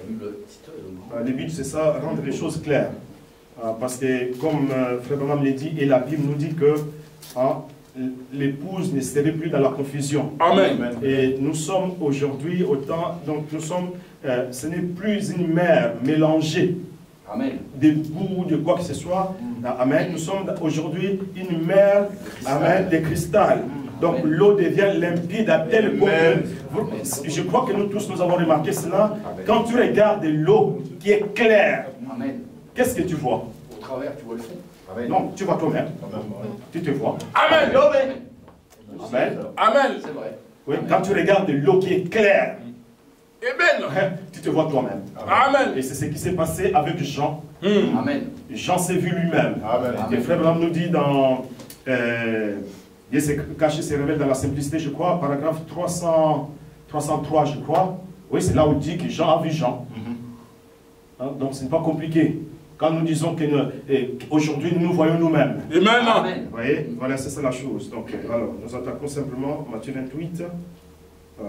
Le but, c'est ça, rendre les choses claires. Parce que, comme Frère Branham l'a dit, et la Bible nous dit que l'épouse ne serait plus dans la confusion. Amen. Et nous sommes aujourd'hui autant, donc nous sommes, ce n'est plus une mer mélangée. Amen. De goût, de quoi que ce soit. Amen. Nous sommes aujourd'hui une mer, amen, de cristal. Donc l'eau devient limpide à tel point que, je crois que nous tous nous avons remarqué cela. Quand tu regardes l'eau qui est claire, qu'est-ce que tu vois? Au travers, tu vois le fond. Amen. Non, tu vois toi-même. Tu te vois. Amen. Amen. Amen. C'est vrai. Oui, quand tu regardes l'eau qui est claire, Amen. tu te vois toi-même. Amen. Et c'est ce qui s'est passé avec Jean. Amen. Jean s'est vu lui-même. Et Frère Branham nous dit dans... Dieu s'est caché, se révèle dans la simplicité, je crois, paragraphe 303, je crois. Oui, c'est là où il dit que Jean a vu Jean. Donc ce n'est pas compliqué. Quand nous disons qu'aujourd'hui nous nous voyons nous-mêmes. Amen. Vous voyez, voilà, c'est ça la chose. Donc, alors, nous attaquons simplement Matthieu 28. Vous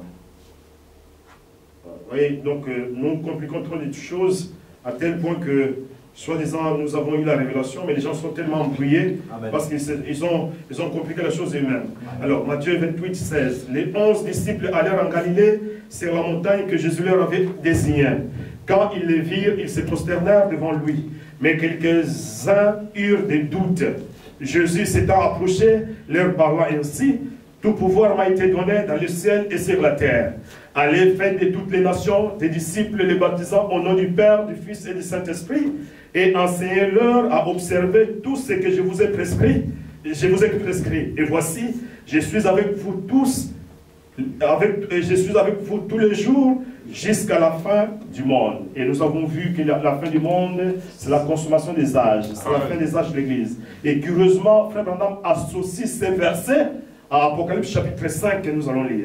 voyez, donc nous compliquons trop les choses à tel point que, soi-disant, nous avons eu la révélation, mais les gens sont tellement embrouillés parce qu'ils ont compliqué la chose eux-mêmes. Alors, Matthieu 28, 16. Les 11 disciples allèrent en Galilée, sur la montagne que Jésus leur avait désignée. Quand ils les virent, ils se prosternèrent devant lui. Mais quelques-uns eurent des doutes. Jésus s'étant approché, leur parla ainsi: tout pouvoir m'a été donné dans le ciel et sur la terre. Allez, faites de toutes les nations des disciples, les baptisant au nom du Père, du Fils et du Saint-Esprit, et enseignez-leur à observer tout ce que je vous ai prescrit. Et voici, je suis avec vous tous, je suis avec vous tous les jours jusqu'à la fin du monde. Et nous avons vu que la fin du monde, c'est la consommation des âges, c'est la fin des âges de l'Église. Et curieusement, Frère Branham associe ces versets à Apocalypse chapitre 5 que nous allons lire.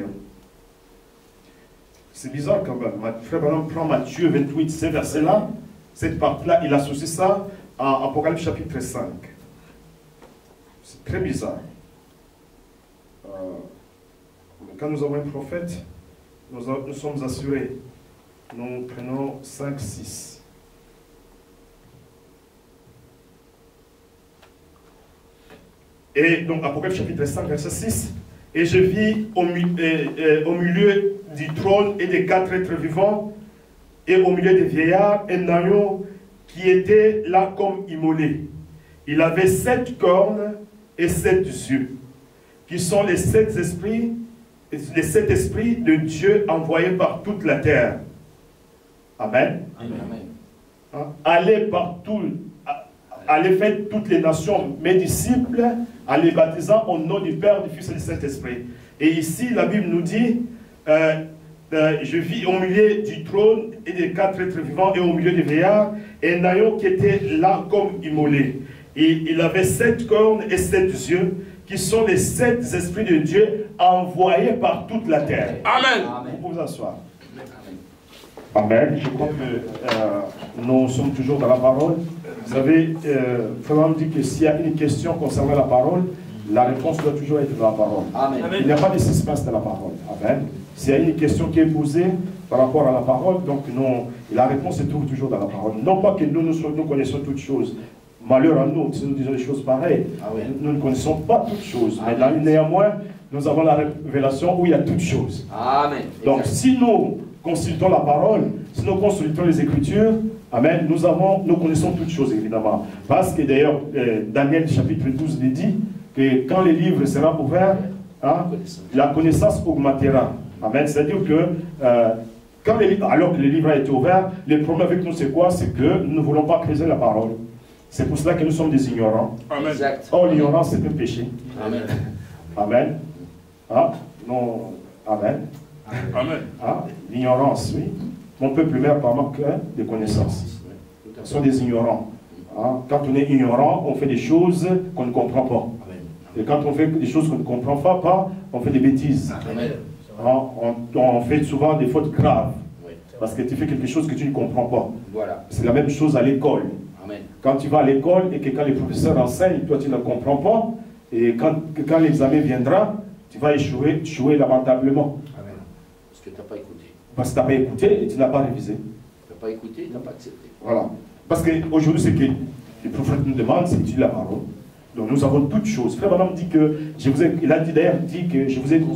C'est bizarre quand même. Frère Branham prend Matthieu 28, ces versets-là, cette partie-là, il associe ça à Apocalypse chapitre 5. C'est très bizarre. Quand nous avons un prophète, nous sommes assurés. Nous prenons 5, 6. Et donc, Apocalypse chapitre 5, verset 6. Et je vis au milieu du trône et des 4 êtres vivants, et au milieu des vieillards, un agneau qui était là comme immolé. Il avait 7 cornes et 7 yeux, qui sont les 7 esprits de Dieu envoyés par toute la terre. Amen. Amen. Allez partout, allez faire toutes les nations mes disciples, en les baptisant au nom du Père, du Fils et du Saint-Esprit. Et ici, la Bible nous dit, je vis au milieu du trône et des 4 êtres vivants et au milieu des vieillards, et un agneau qui était là comme immolé. Et il avait 7 cornes et 7 yeux, qui sont les 7 esprits de Dieu envoyés par toute la terre. Amen. Vous pouvez vous asseoir. Amen. Je crois que nous sommes toujours dans la parole. Vous savez, Frère dit que s'il y a une question concernant la parole, la réponse doit toujours être dans la parole. Amen. Il n'y a pas de suspense dans la parole. Amen. S'il y a une question qui est posée par rapport à la parole, donc non, la réponse se trouve toujours dans la parole. Non pas que nous connaissons toutes choses. Malheur à nous, si nous disons des choses pareilles. Nous ne connaissons pas toutes choses. Mais néanmoins, nous avons la révélation où il y a toutes choses. Amen. Donc si nous consultons la parole, si nous consultons les Écritures, amen, nous connaissons toutes choses évidemment. Parce que d'ailleurs, Daniel chapitre 12 dit que quand les livres seront ouverts, la connaissance augmentera. Amen. C'est-à-dire que alors que les livres ont été ouverts, le problème avec nous c'est quoi? C'est que nous ne voulons pas creuser la parole. C'est pour cela que nous sommes des ignorants. Amen. Or, l'ignorance, c'est un péché. Amen. Amen. Non. Amen. Amen. L'ignorance, oui. Mon peuple meurt par manque de connaissances. Ce sont des ignorants. Quand on est ignorant, on fait des choses qu'on ne comprend pas. Et quand on fait des choses qu'on ne comprend pas, on fait des bêtises. Amen. On fait souvent des fautes graves. Parce que tu fais quelque chose que tu ne comprends pas. Voilà. C'est la même chose à l'école. Quand tu vas à l'école et que quand les professeurs enseignent, toi tu ne comprends pas, et quand l'examen viendra, tu vas échouer lamentablement. Amen. Parce que tu n'as pas écouté. Parce que tu n'as pas écouté et tu n'as pas révisé. pas écouté, il n'a pas accepté. Voilà. Parce qu'aujourd'hui, ce que les prophètes nous demandent, c'est d'étudier la parole. Donc nous avons toutes choses. Frère Branham dit que, il a dit d'ailleurs, que je vous ai,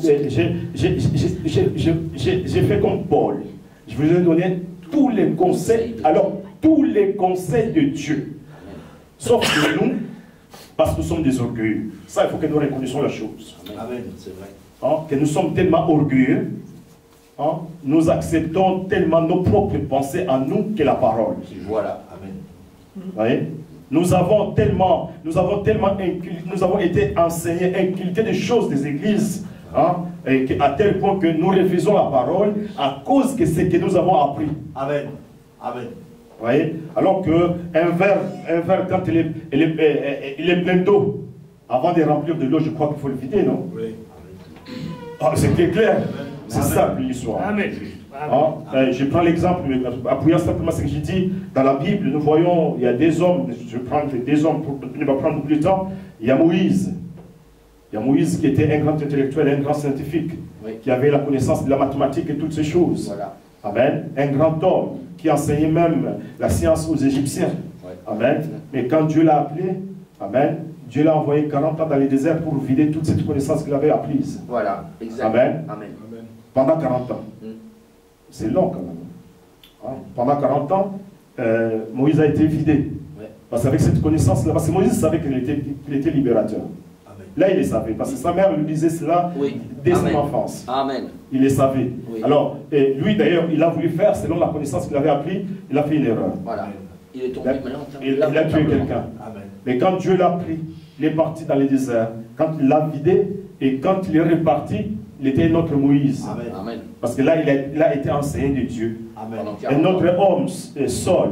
j'ai fait comme Paul. Je vous ai donné tous les conseils, alors tous les conseils de Dieu. Sauf que nous, parce que nous sommes des orgueilleux. Ça, il faut que nous reconnaissions la chose. Amen, c'est vrai. Hein, que nous sommes tellement orgueilleux, hein, nous acceptons tellement nos propres pensées en nous que la parole. Voilà, amen. Vous voyez? Nous avons été enseignés, inculqués des choses des églises, hein, à tel point que nous refusons la parole à cause de ce que nous avons appris. Amen. Amen. Vous voyez? Alors qu'un verre, quand il est plein d'eau, avant de remplir de l'eau, je crois qu'il faut le vider, non? Oui. Ah, c'est clair. C'est ça l'histoire. Amen. Hein? Je prends l'exemple, appuyant simplement ce que j'ai dit. Dans la Bible, nous voyons, il y a des hommes, je prends des hommes pour ne pas prendre beaucoup de temps. Il y a Moïse. Il y a Moïse qui était un grand intellectuel, un grand scientifique, oui, qui avait la connaissance de la mathématique et toutes ces choses. Voilà. Amen. Un grand homme qui enseignait même la science aux Égyptiens. Oui. Amen. Mais quand Dieu l'a appelé, amen, Dieu l'a envoyé 40 ans dans les déserts pour vider toute cette connaissance qu'il avait apprise. Voilà, exactement. Amen. Amen. Pendant 40 ans. C'est long quand même. Hein? Pendant 40 ans, Moïse a été vidé. Ouais. Parce qu'avec cette connaissance-là, parce que Moïse savait qu'il était libérateur. Amen. Là, il le savait. Parce que sa mère lui disait cela, oui, dès son enfance. Amen. Il le savait. Oui. Alors, lui d'ailleurs, il a voulu faire, selon la connaissance qu'il avait appris, il a fait une erreur. Voilà. Il est tombé maintenant. Il a tué quelqu'un. Mais quand Dieu l'a pris, il est parti dans les déserts. Quand il l'a vidé, et quand il est reparti, il était notre Moïse. Amen. Parce que là, il a été enseigné de Dieu. Amen. Et notre homme, Saul.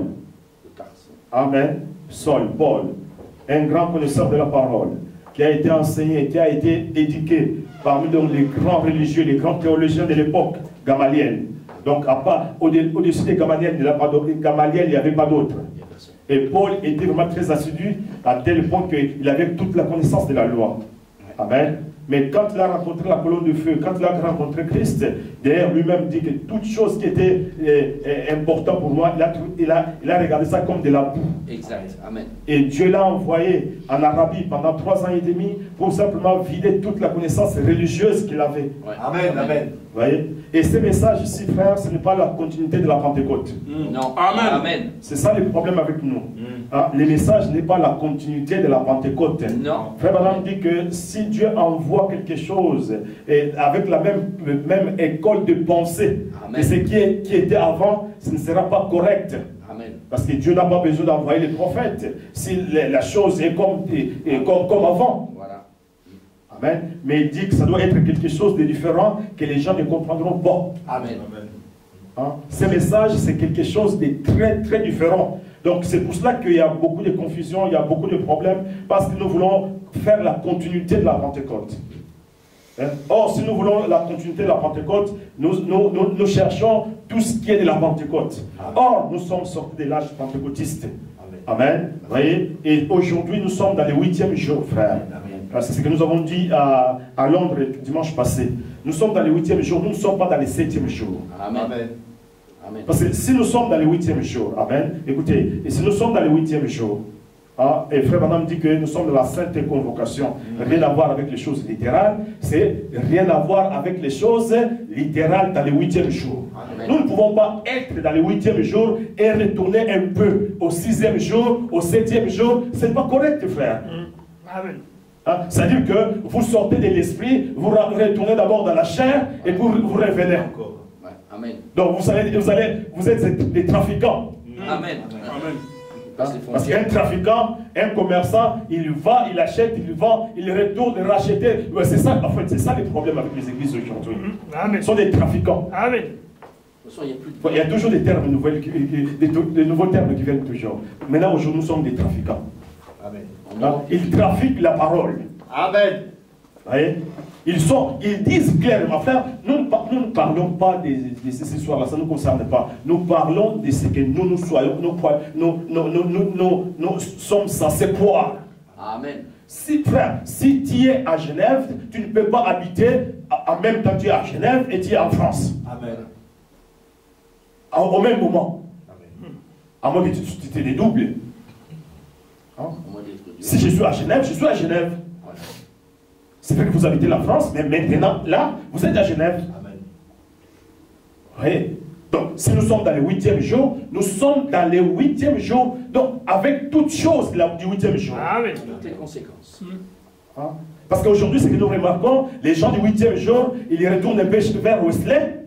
Amen. Saul, Paul, un grand connaisseur de la parole, qui a été enseigné, qui a été éduqué parmi donc, les grands religieux, les grands théologiens de l'époque, Gamaliel. Donc, au-dessus de Gamaliel, il n'y avait pas d'autre. Et Paul était vraiment très assidu, à tel point qu'il avait toute la connaissance de la loi. Amen. Mais quand il a rencontré la colonne de feu, quand il a rencontré Christ, d'ailleurs lui-même dit que toute chose qui était importante pour moi, il a regardé ça comme de la boue. Exact. Amen. Et Dieu l'a envoyé en Arabie pendant 3 ans et demi pour simplement vider toute la connaissance religieuse qu'il avait. Ouais. Amen. Amen. Vous voyez? Et ce message ici, frère, ce n'est pas la continuité de la Pentecôte. Non. Amen. Amen. C'est ça le problème avec nous. Hein? Le message n'est pas la continuité de la Pentecôte. Non. Frère Branham dit que si Dieu envoie quelque chose et avec la même école de pensée, que ce qui était avant, ce ne sera pas correct. Amen. Parce que Dieu n'a pas besoin d'envoyer les prophètes si la chose est comme avant. Voilà. Amen. Mais il dit que ça doit être quelque chose de différent que les gens ne comprendront pas. Amen. Hein? Ce message, c'est quelque chose de très très différent. Donc c'est pour cela qu'il y a beaucoup de confusion, il y a beaucoup de problèmes, parce que nous voulons faire la continuité de la Pentecôte. Hein? Or, si nous voulons la continuité de la Pentecôte, nous cherchons tout ce qui est de la Pentecôte. Amen. Or, nous sommes sortis de l'âge pentecôtiste. Amen. Amen. Vous voyez? Et aujourd'hui, nous sommes dans le 8e jour, frère. C'est ce que nous avons dit à Londres dimanche passé. Nous sommes dans le 8e jour, nous ne sommes pas dans le 7e jour. Amen. Amen. Parce que si nous sommes dans le 8e jour, amen, écoutez, et si nous sommes dans le 8e jour, hein, et Frère Branham dit que nous sommes dans la sainte convocation, rien à voir avec les choses littérales, c'est rien à voir avec les choses littérales dans le 8e jour. Amen. Nous ne pouvons pas être dans le 8e jour et retourner un peu au 6e jour, au 7e jour, c'est pas correct, frère. Amen. Hein? C'est-à-dire que vous sortez de l'esprit, vous retournez d'abord dans la chair et vous revenez encore. Amen. Donc vous êtes des trafiquants. Amen. Amen. Parce qu'un trafiquant, un commerçant, il va, il achète, il vend, il retourne, il rachète. C'est ça, en fait, c'est ça le problème avec les églises aujourd'hui. Ils sont des trafiquants. Amen. Il y a toujours des termes nouveaux, des nouveaux termes qui viennent toujours. Maintenant, aujourd'hui, nous sommes des trafiquants. Amen. Hein? Ils trafiquent la parole. Amen. Vous voyez? Ils disent clairement, frère, nous ne parlons pas de ces histoires-là, ça ne nous concerne pas. Nous parlons de ce que nous soyons, nous sommes censés croire. Amen. Si, frère, si tu es à Genève, tu ne peux pas habiter en même temps que tu es à Genève et tu es en France. Amen. Au même moment. Amen. À moins que tu te dédoubles. Hein? Si je suis à Genève, je suis à Genève. Voilà. C'est vrai que vous habitez la France, mais maintenant, là, vous êtes à Genève. Amen. Oui. Donc, si nous sommes dans le 8e jour, nous sommes dans le 8e jour, donc avec toutes choses du 8e jour. Amen. Toutes les conséquences. Hein? Parce qu'aujourd'hui, ce que nous remarquons, les gens du 8e jour, ils retournent un peu vers Wesley.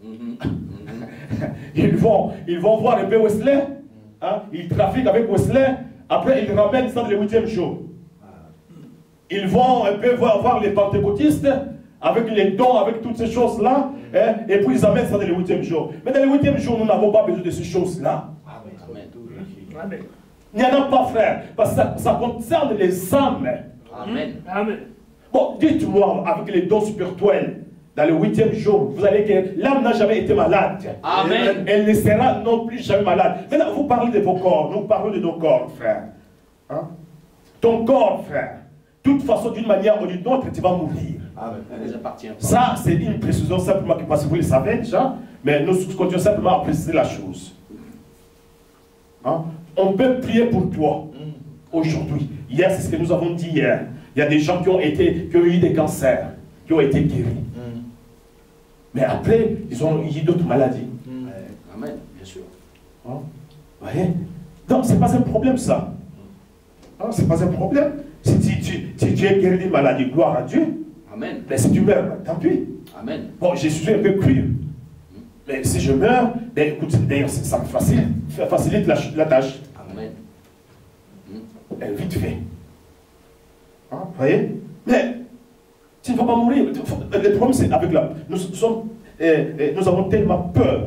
Ils vont voir un peu Wesley. Hein? Ils trafiquent avec Wesley. Après, ils ramènent ça dans le 8e jour. Ils vont un peu voir les pentecôtistes avec les dons, avec toutes ces choses-là. Hein? Et puis, ils amènent ça dans le 8e jour. Mais dans le 8e jour, nous n'avons pas besoin de ces choses-là. Amen. Il n'y en a pas, frère. Parce que ça concerne les âmes. Amen. Amen. Bon, dites-moi, avec les dons spirituels, dans le 8e jour, vous allez que l'âme n'a jamais été malade. Amen. Elle ne sera non plus jamais malade. Maintenant, vous parlez de vos corps. Nous parlons de nos corps, frère. Hein? Ton corps, frère. De toute façon, d'une manière ou d'une autre, tu vas mourir. Amen. Elle nous appartient. Ça, c'est une précision simplement parce que vous le savez déjà. Mais nous continuons simplement à préciser la chose. Hein? On peut prier pour toi aujourd'hui. Hier, c'est ce que nous avons dit hier. Il y a des gens qui ont eu des cancers, qui ont été guéris. Mais après, ils ont eu d'autres maladies. Amen, bien sûr. Hein? Voyez? Donc, ce n'est pas un problème, ça. Hein? Ce n'est pas un problème. Si tu es guéri d'une maladie, gloire à Dieu. Amen. Mais si tu meurs, tant pis. Amen. Bon, je suis un peu cru. Mais si je meurs, ben, écoute, d'ailleurs, ça me facilite la tâche. Amen. Vite fait. Hein, vous voyez? Mais tu ne vas pas mourir. Le problème, c'est avec la... Nous avons tellement peur.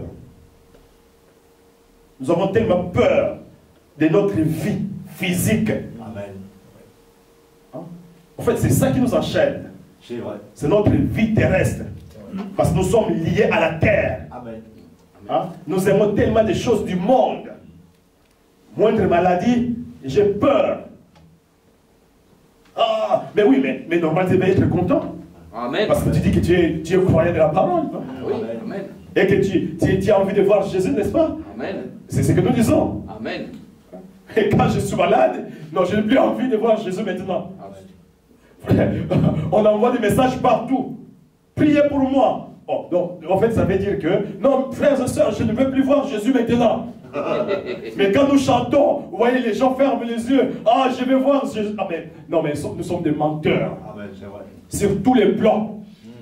Nous avons tellement peur de notre vie physique. Amen. Hein? En fait, c'est ça qui nous enchaîne. C'est notre vie terrestre. Parce que nous sommes liés à la terre. Amen. Hein? Nous aimons tellement des choses du monde. Moindre maladie, j'ai peur. Ah, mais oui, mais normalement, tu vas être content. Amen. Parce que tu dis que tu es croyant de la parole. Non? Oui, amen. Et que tu as envie de voir Jésus, n'est-ce pas? Amen. C'est ce que nous disons. Amen. Et quand je suis malade, non, je n'ai plus envie de voir Jésus maintenant. Amen. On envoie des messages partout. Priez pour moi. Oh, donc, en fait, ça veut dire que, non, frères et sœurs, je ne veux plus voir Jésus maintenant. Mais quand nous chantons, vous voyez, les gens ferment les yeux. Ah, je vais voir Jésus. Ah, mais, non, mais nous sommes des menteurs. Amen, c'est vrai. Sur tous les plans.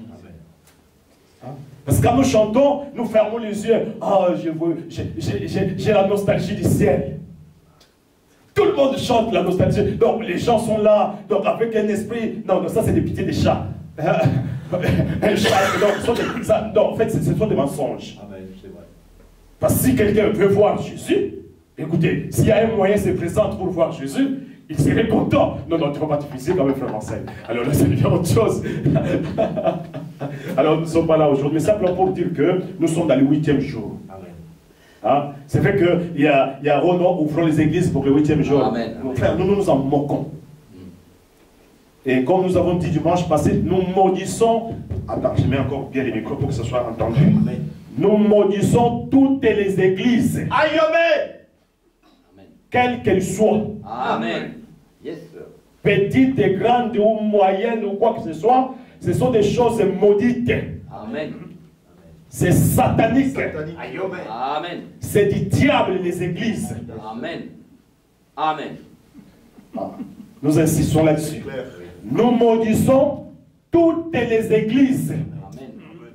Parce que quand nous chantons, nous fermons les yeux. Ah, j'ai la nostalgie du ciel. Tout le monde chante la nostalgie. Donc, les gens sont là. Donc, avec un esprit. Non, ça, c'est des pitiés des chats. Un chat. Donc, en fait, ce sont des mensonges. Amen, c'est vrai. Parce que si quelqu'un veut voir Jésus, écoutez, s'il y a un moyen se présente pour voir Jésus, il serait content. Non, non, tu ne vas pas te fixer quand même, frère Marcel. Alors là, c'est bien autre chose. Alors, nous ne sommes pas là aujourd'hui, mais simplement pour dire que nous sommes dans le 8e jour. Amen. Hein? C'est vrai qu'il y a Renaud ouvrant les églises pour le 8e jour. Amen. Frère, nous nous en moquons. Et comme nous avons dit dimanche passé, nous maudissons. Attends, je mets encore bien les micros pour que ce soit entendu. Amen. Nous maudissons toutes les églises. Amen. Quelles qu'elles soient. Amen. Yes, sir. Petites, grandes ou moyennes ou quoi que ce soit, ce sont des choses maudites. Amen. C'est satanique. Amen. C'est du diable les églises. Amen. Amen. Nous insistons là-dessus. Nous maudissons toutes les églises. Amen.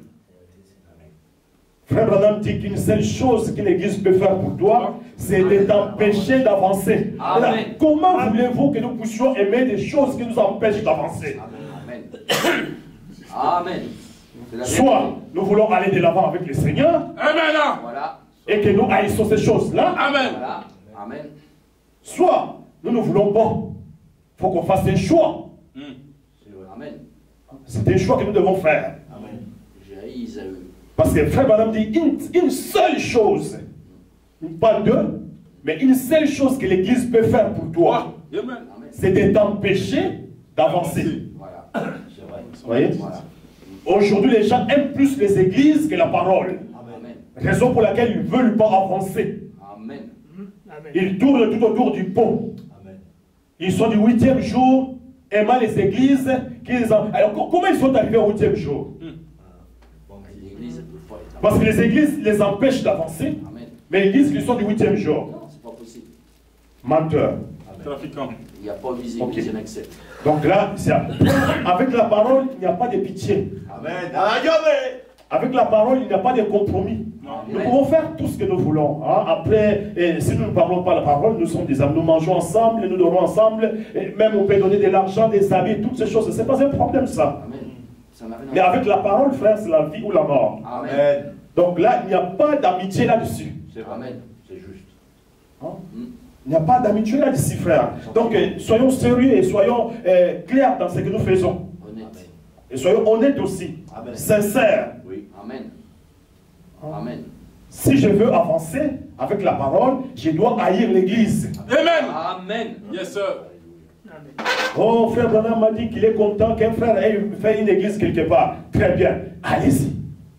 Frère Branham dit qu'une seule chose que l'église peut faire pour toi, c'est de t'empêcher d'avancer. Comment voulez-vous que nous puissions aimer des choses qui nous empêchent d'avancer? Amen. Amen. Soit nous voulons aller de l'avant avec le Seigneur. Amen. Voilà. Et que nous haïssons ces choses-là. Amen. Voilà. Amen. Soit nous ne voulons pas. Il faut qu'on fasse un choix. Amen. C'est un choix que nous devons faire. Amen. J'ai Isaïe. Parce que frère Madame dit une seule chose, pas deux, mais une seule chose que l'Église peut faire pour toi, c'est de t'empêcher d'avancer. Voilà. Vous voyez? Voilà. Aujourd'hui, les gens aiment plus les églises que la parole. Amen. Raison pour laquelle ils ne veulent pas avancer. Amen. Ils tournent tout autour du pot. Ils sont du 8e jour, aimant les églises. Alors, comment ils sont arrivés au 8e jour? Parce que les églises les empêchent d'avancer. Mais ils disent qu'ils sont du 8e jour. Non, c'est pas possible. Menteur. Trafiquant. Il n'y a pas visibilité d'accès. Donc là, avec la parole, il n'y a pas de pitié. Amen. Avec la parole, il n'y a pas de compromis. Nous pouvons faire tout ce que nous voulons. Hein. Après, si nous ne parlons pas la parole, nous sommes des âmes. Nous mangeons ensemble, nous dormons ensemble. Et même on peut donner de l'argent, des habits, toutes ces choses. Ce n'est pas un problème, ça. Amen. Ça n'a rien à Mais avec la parole, frère, c'est la vie ou la mort. Amen. Donc là, il n'y a pas d'amitié là-dessus. Amen. C'est juste. Hein? Il n'y a pas d'amitié là-dessus, frère. Donc, soyons sérieux et soyons clairs dans ce que nous faisons. Honnête. Et soyons honnêtes aussi. Amen. Sincères. Oui. Amen. Amen. Si je veux avancer avec la parole, je dois haïr l'église. Amen. Amen. Yes, sir. Oh, frère Branham m'a dit qu'il est content qu'un frère ait fait une église quelque part. Très bien. Allez-y.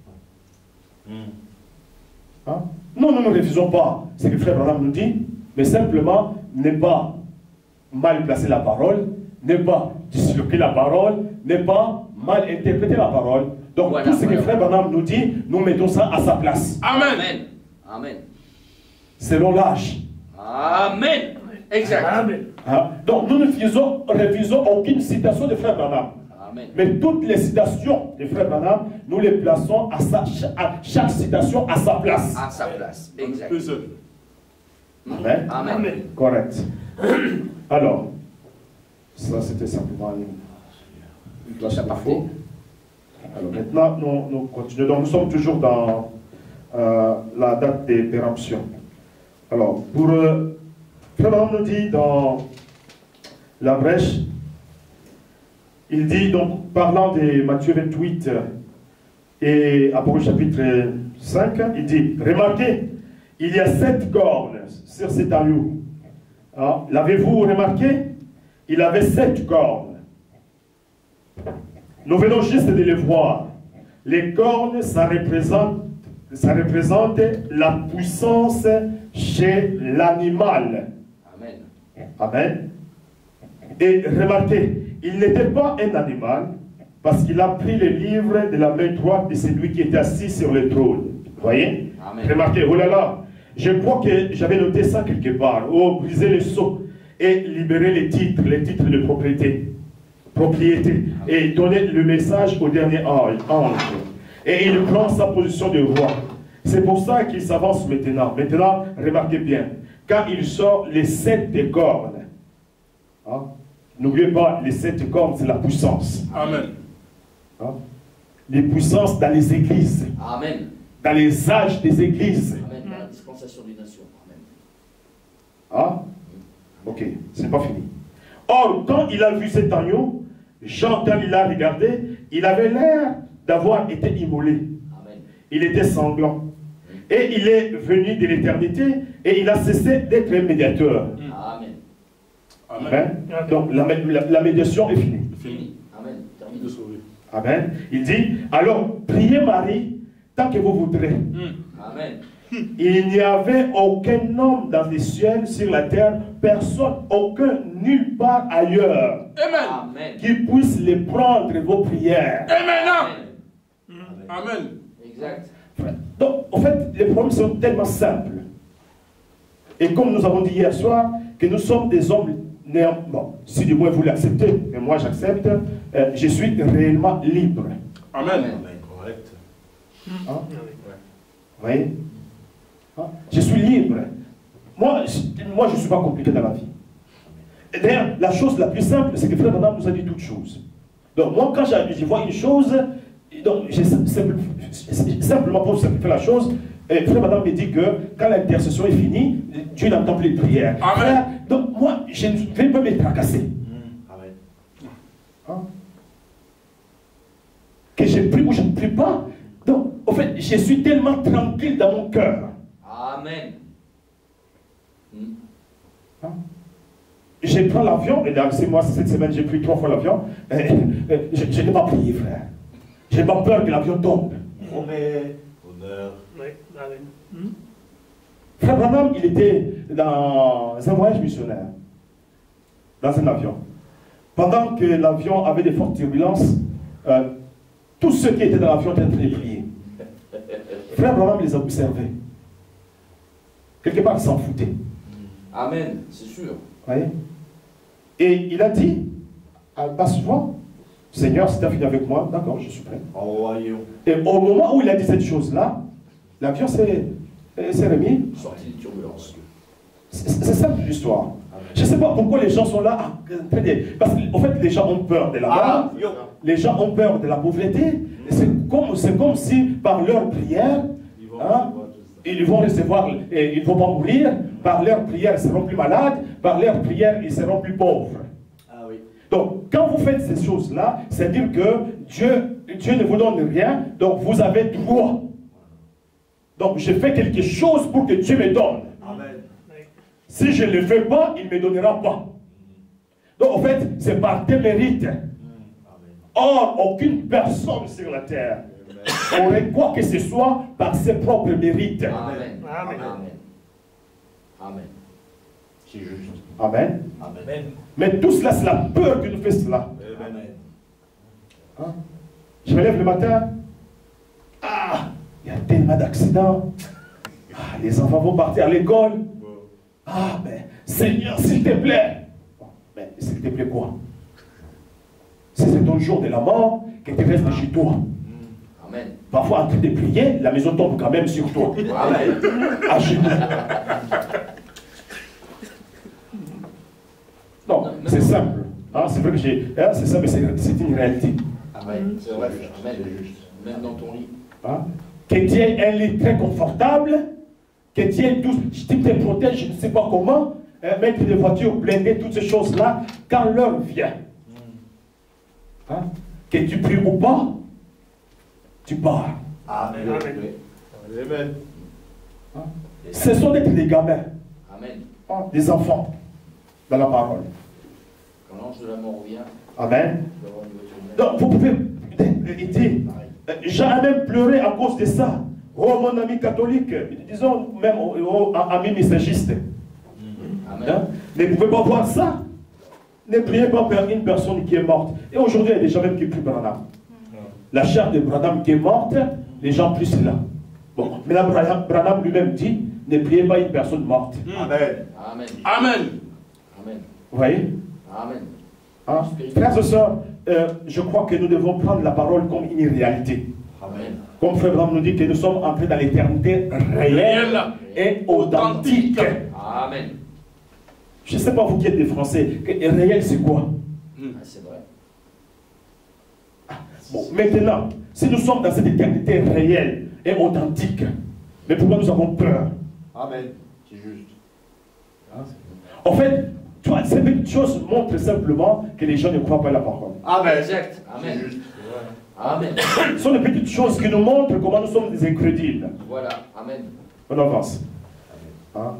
Hein? Non, nous ne refusons pas ce que frère Branham nous dit, mais simplement ne pas mal placer la parole, ne pas disloquer la parole, ne pas mal interpréter la parole. Donc Voilà, tout ce que frère Branham nous dit, nous mettons ça à sa place. Amen. Amen. Selon l'âge. Amen. Exact. Amen. Hein? Donc nous ne refusons aucune citation de frère Branham. Amen. Mais toutes les citations de frère Branham, nous les plaçons à chaque citation à sa place. À sa place. Exact. Peu seul. Amen. Amen. Correct. Alors, ça c'était simplement une place d'info. Alors maintenant, nous continuons. Donc nous sommes toujours dans la date des péremptions. Alors, pour frère Branham nous dit dans la brèche, il dit donc, parlant de Matthieu 28 et Apocalypse chapitre 5, il dit, remarquez, il y a 7 cornes sur cet agneau. Ah, l'avez-vous remarqué? Il avait 7 cornes. Nous venons juste de les voir. Les cornes, ça représente la puissance chez l'animal. Amen. Amen. Et remarquez, il n'était pas un animal parce qu'il a pris le livre de la main droite de celui qui était assis sur le trône. Vous voyez? Amen. Remarquez, oh là là, je crois que j'avais noté ça quelque part. Oh, briser les sceaux et libérer les titres de propriété. Et donner le message au dernier ange. Et il prend sa position de roi. C'est pour ça qu'il s'avance maintenant. Maintenant, remarquez bien, quand il sort les 7 cornes, hein? N'oubliez pas, les 7 cornes, c'est la puissance. Amen. Hein? Les puissances dans les églises. Amen. Dans les âges des églises. Amen. Dans la dispensation des nations. Amen. Ah? Ok, c'est pas fini. Or, quand il a vu cet agneau, Jean, quand il l'a regardé, il avait l'air d'avoir été immolé. Amen. Il était sanglant. Et il est venu de l'éternité et il a cessé d'être un médiateur. Amen. Amen. Donc la médiation est finie. Fini. Amen. Terminé. De sauver. Amen. Il dit, alors priez Marie tant que vous voudrez. Amen. Il n'y avait aucun homme dans les cieux, sur la terre, personne, aucun, nulle part ailleurs, Amen. Amen. qui puisse les prendre vos prières. Amen. Amen. Exact. Donc, en fait, les problèmes sont tellement simples. Et comme nous avons dit hier soir, que nous sommes des hommes néant. Bon, si du moins vous l'acceptez, mais moi j'accepte, je suis réellement libre. Amen. Correct. Hein? Vous voyez? Hein? Je suis libre. Moi, je ne suis pas compliqué dans la vie. Et d'ailleurs, la chose la plus simple, c'est que Frère Branham nous a dit toutes choses. Donc moi, quand je vois une chose, donc, simplement pour simplifier la chose, Frère Branham me dit que quand l'intercession est finie, Dieu n'entend plus les prières. Amen. Frère, donc moi, je ne vais pas me tracasser. Amen. Hein? Que je prie ou je ne prie pas. Donc, en fait, je suis tellement tranquille dans mon cœur. Amen. Hein? Je prends l'avion, et là, c'est moi, cette semaine, j'ai pris 3 fois l'avion. Je n'ai pas prié, frère. Je n'ai pas peur que l'avion tombe. Honneur. Oui, Amen. Frère Branham, il était dans un voyage missionnaire, dans un avion. Pendant que l'avion avait de fortes turbulences, tous ceux qui étaient dans l'avion étaient en train de prier. Frère Branham les a observés. Quelque part, il s'en foutait. Amen, c'est sûr. Vous voyez? Et il a dit à basse voix, Seigneur, si tu as fini avec moi, d'accord, je suis prêt. Et au moment où il a dit cette chose-là, l'avion s'est remis. Sortie de turbulence. C'est simple l'histoire. Je ne sais pas pourquoi les gens sont là. Parce qu'en fait, les gens ont peur de la mort. Les gens ont peur de la pauvreté. C'est comme si par leur prière, ils vont recevoir, ils ne vont pas mourir. Par leur prière, ils seront plus malades. Par leur prière, ils seront plus pauvres. Donc, quand vous faites ces choses-là, c'est-à-dire que Dieu ne vous donne rien, donc vous avez droit. Donc, je fais quelque chose pour que Dieu me donne. Amen. Si je ne le fais pas, il ne me donnera pas. Donc, en fait, c'est par tes mérites. Or, aucune personne sur la terre aurait quoi que ce soit par ses propres mérites. Amen. Amen. Amen. C'est juste. Amen. Amen. Mais tout cela, c'est la peur qui nous fait cela. Amen. Hein? Je me lève le matin. Ah, il y a tellement d'accidents. Ah, les enfants vont partir à l'école. Ah, mais Seigneur, s'il te plaît. Mais s'il te plaît quoi? Si c'est ton jour de la mort, que tu restes chez toi. Amen. Parfois, en train de prier, la maison tombe quand même sur toi. Amen. À genoux. Non, c'est simple. Hein, c'est vrai que c'est simple, mais c'est une réalité. Amen. C'est vrai. Amen. Même dans ton lit. Hein? Que Dieu ait un lit très confortable, que Dieu ait tout, te protège, je ne sais pas comment, mettre des voitures blindées, toutes ces choses-là, quand l'heure vient. Hein? Que tu pries ou pas, tu pars. Amen. Amen. Hein? Ce sont des gamins, Amen. hein? Des enfants, dans la parole. Quand l'ange de la mort vient, Amen. Donc vous pouvez dire, Jean a même pleuré à cause de ça. Oh mon ami catholique, disons même ami messagiste. Hein? Ne pouvez pas voir ça. Ne priez pas pour une personne qui est morte. Et aujourd'hui, il y a des gens même qui prient Branham. La chair de Branham qui est morte, les gens prient cela. Bon, mais là, Branham lui-même dit, ne priez pas une personne morte. Amen. Amen. Amen. Amen. Vous voyez? Amen. Hein? Frères et sœurs, je crois que nous devons prendre la parole comme une réalité. Amen. Comme Frère Branham nous dit que nous sommes entrés dans l'éternité réelle et authentique. Amen. Je ne sais pas vous qui êtes des Français, que réel c'est quoi? C'est vrai. Bon, maintenant, si nous sommes dans cette éternité réelle et authentique, mais pourquoi nous avons peur? Amen. C'est juste. En fait, toi, ces petites choses montrent simplement que les gens ne croient pas à la parole. Amen. Exact. Amen. Amen. Ce sont des petites choses qui nous montrent comment nous sommes des incrédules. Voilà. Amen. On avance. Hein?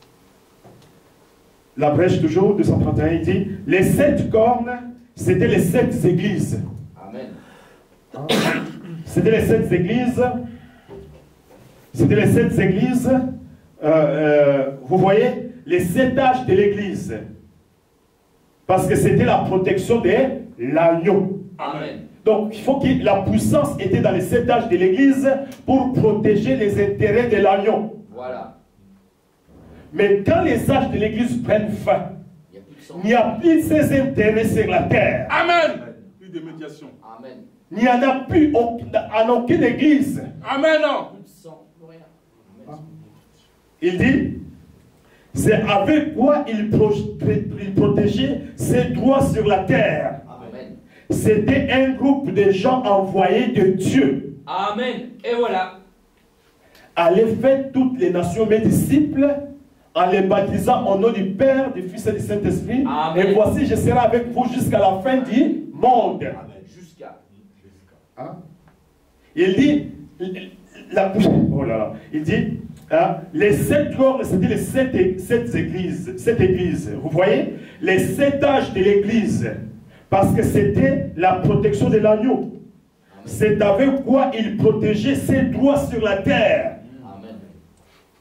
La brèche toujours, 231, il dit, les 7 cornes, c'était les 7 églises. Amen. Hein? C'était les 7 églises. C'était les 7 églises. Vous voyez, les 7 âges de l'église. Parce que c'était la protection de l'agneau. Amen. Donc, il faut que la puissance était dans les 7 âges de l'église pour protéger les intérêts de l'agneau. Voilà. Mais quand les âges de l'église prennent fin, il n'y a plus ces intérêts sur la terre. Amen. Plus de médiation. Amen. Il n'y en a plus en aucune église. Amen. Plus de sang, plus rien. Amen. Il dit, c'est avec quoi il protégeait ses droits sur la terre. Amen. C'était un groupe de gens envoyés de Dieu. Amen. Et voilà. Allez faire toutes les nations mes disciples en les baptisant au nom du Père, du Fils et du Saint-Esprit. Et voici, je serai avec vous jusqu'à la fin du monde. Amen. Jusqu'à. Hein? Il dit, oh là là, il dit, hein, les 7 cornes, c'était les 7 églises. Vous voyez, les 7 âges de l'église. Parce que c'était la protection de l'agneau. C'est avec quoi il protégeait ses droits sur la terre. Amen.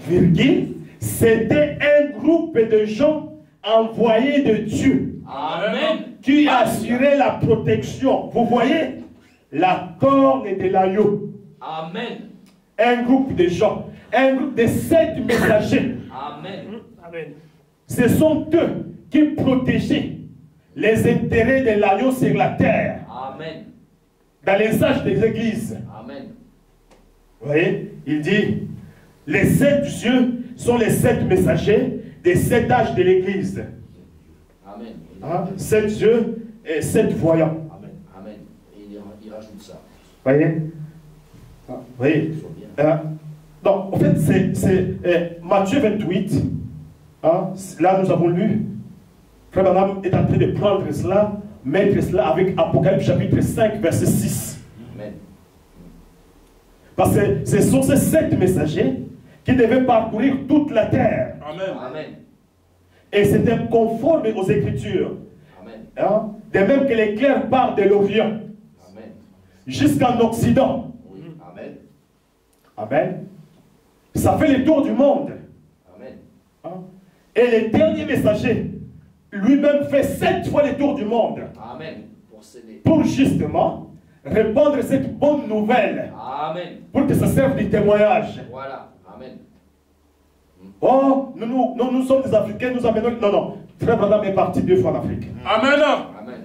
virgule, c'était un groupe de gens envoyés de Dieu. Amen. Qui assurait la protection. Vous voyez, la corne de l'agneau. Amen. Un groupe de gens, un groupe de 7 messagers. Amen. Amen. Ce sont eux qui protégeaient les intérêts de l'agneau sur la terre. Amen. Dans les âges des églises. Amen. Vous voyez, il dit, les 7 yeux sont les 7 messagers des 7 âges de l'église. Amen. Hein? 7 yeux et 7 voyants. Amen. Amen. Et il rajoute ça. Vous voyez? Vous voyez? Donc, en fait, c'est Matthieu 28. Hein? Là, nous avons lu. Frère Branham est en train de prendre cela, mettre cela avec Apocalypse chapitre 5, verset 6. Amen. Parce que ce sont ces 7 messagers qui devaient parcourir toute la terre. Amen. Amen. Et c'était conforme aux Écritures. Amen. Hein? De même que l'éclair part de l'Orient Amen. jusqu'en Occident. Oui. Amen. Amen. Ça fait le tour du monde. Amen. Hein? Et le dernier messager, lui-même fait 7 fois le tour du monde. Amen. Pour céder. Pour justement répandre cette bonne nouvelle. Amen. Pour que ça serve de témoignage. Voilà. Amen. Oh, nous sommes des Africains, nous amenons... Non, non. Frère Branham est parti 2 fois en Afrique. Amen. Amen.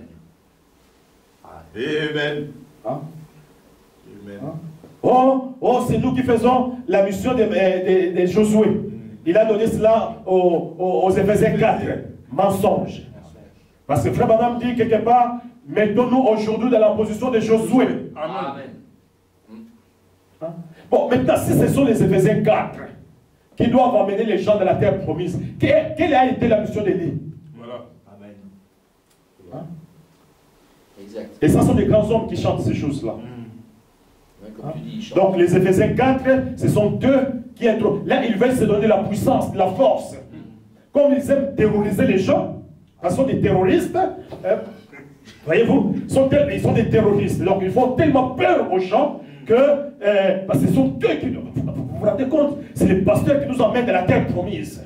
Amen. Hein? Amen. Hein? Oh, c'est nous qui faisons la mission de Josué. Il a donné cela aux Éphésiens 4. Mensonge. Parce que Frère Branham dit quelque part, mettons-nous aujourd'hui dans la position de Josué. Amen. Hein? Bon, maintenant, si ce sont les Éphésiens 4 qui doivent emmener les gens de la terre promise, quelle a été la mission d'Élie? Voilà. Amen. Hein? Exact. Et ça sont des grands hommes qui chantent ces choses-là. Ouais, comme tu dis, il chante. Donc les Éphésiens 4, ce sont eux qui introduisent. Là, ils veulent se donner la puissance, la force. Comme ils aiment terroriser les gens, parce qu'ils sont des terroristes, voyez-vous, ils sont des terroristes. Donc ils font tellement peur aux gens que, parce que ce sont eux qui... Vous vous rendez compte? C'est les pasteurs qui nous emmènent dans la terre promise.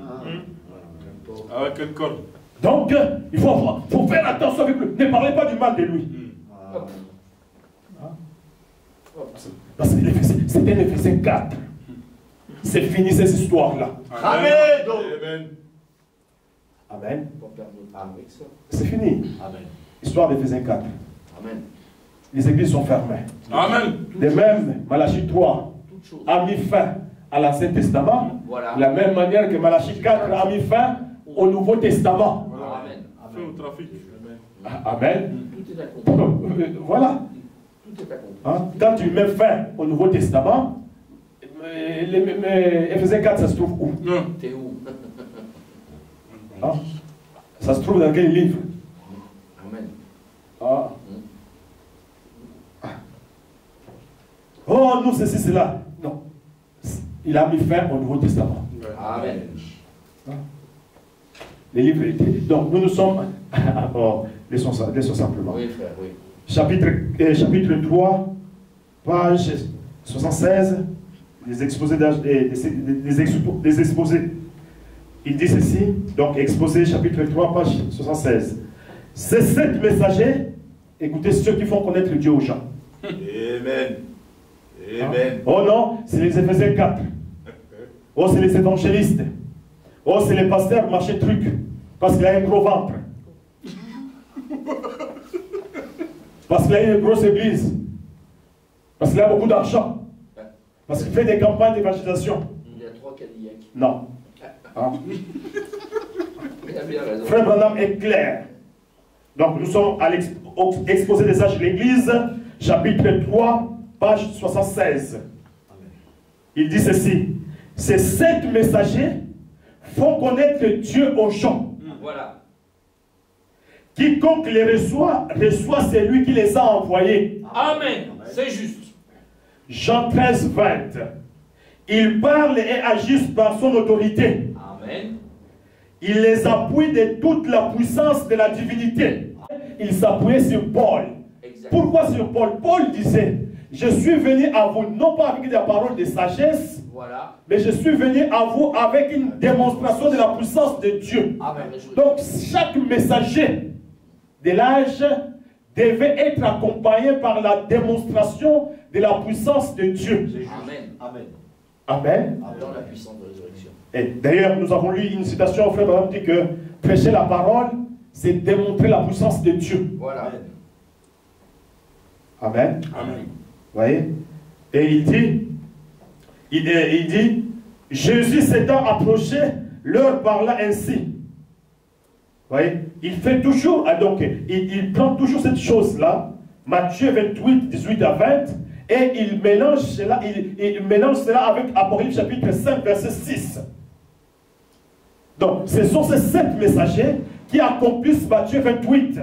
Ah, quel corps. Donc, il faut faire attention avec lui. Ne parlez pas du mal de lui. Parce que c'était l'Éphésiens 4. C'est fini ces histoires-là. Amen. Amen. Amen. Pas perdre notre temps avec ça. C'est fini. Amen. Histoire d'Éphésiens 4. Amen. Les églises sont fermées. Amen. De même, Malachie 3 Toute chose. a mis fin à l'Ancien Testament. Voilà. De la même manière que Malachie 4 a mis fin au Nouveau Testament. Amen. Fais au trafic. Amen. Tout est accompli. Voilà. Tout est accompli. Hein? Quand tu mets fin au Nouveau Testament, Éphésiens 4, ça se trouve où? Non. T'es où? Hein? Ça se trouve dans quel livre? Amen. Ah. Oh, nous, ceci, cela. Non. Il a mis fin au Nouveau Testament. Amen. Les livres étaient. Donc, nous sommes. Oh, laissons simplement. Oui, frère, oui. Chapitre 3, page 76, les exposés des exposés. Il dit ceci, donc exposé chapitre 3, page 76. Ces 7 messagers, écoutez ceux qui font connaître Dieu aux gens. Amen. Hein? Amen. Oh non, c'est les Éphésiens 4. Oh, c'est les évangélistes. Oh, c'est les pasteurs marché truc. Parce qu'il a un gros ventre. Parce qu'il a une grosse église. Parce qu'il a beaucoup d'argent. Parce qu'il fait des campagnes d'évangélisation. Il y a 3 Cadillacs. Non. Hein? Il a bien raison. Frère Branham est clair. Donc nous sommes à l'exposé des âges de l'Église, chapitre 3, page 76. Il dit ceci. Ces 7 messagers font connaître Dieu aux gens. Voilà. Quiconque les reçoit celui qui les a envoyés. Amen. C'est juste. Jean 13, 20. Ils parlent et agissent par son autorité. Amen. Il les appuie de toute la puissance de la divinité. Il s'appuyait sur Paul. Exact. Pourquoi sur Paul? Paul disait, je suis venu à vous non pas avec des paroles de sagesse, Voilà. Voilà. Mais je suis venu à vous avec une démonstration de la puissance de Dieu. Amen. Donc, chaque messager de l'âge devait être accompagné par la démonstration de la puissance de Dieu. Amen. Amen. Amen. Dans la puissance de résurrection. Et d'ailleurs, nous avons lu une citation, frère Abraham dit que prêcher la parole, c'est démontrer la puissance de Dieu. Voilà. Amen. Amen. Vous voyez? Et il dit, Jésus s'étant approché, leur parla ainsi. Vous voyez? Il fait toujours, donc, il prend toujours cette chose-là, Matthieu 28, 18 à 20, et il mélange cela, il mélange cela avec Apocalypse chapitre 5, verset 6. Donc, ce sont ces 7 messagers qui accomplissent Matthieu 28.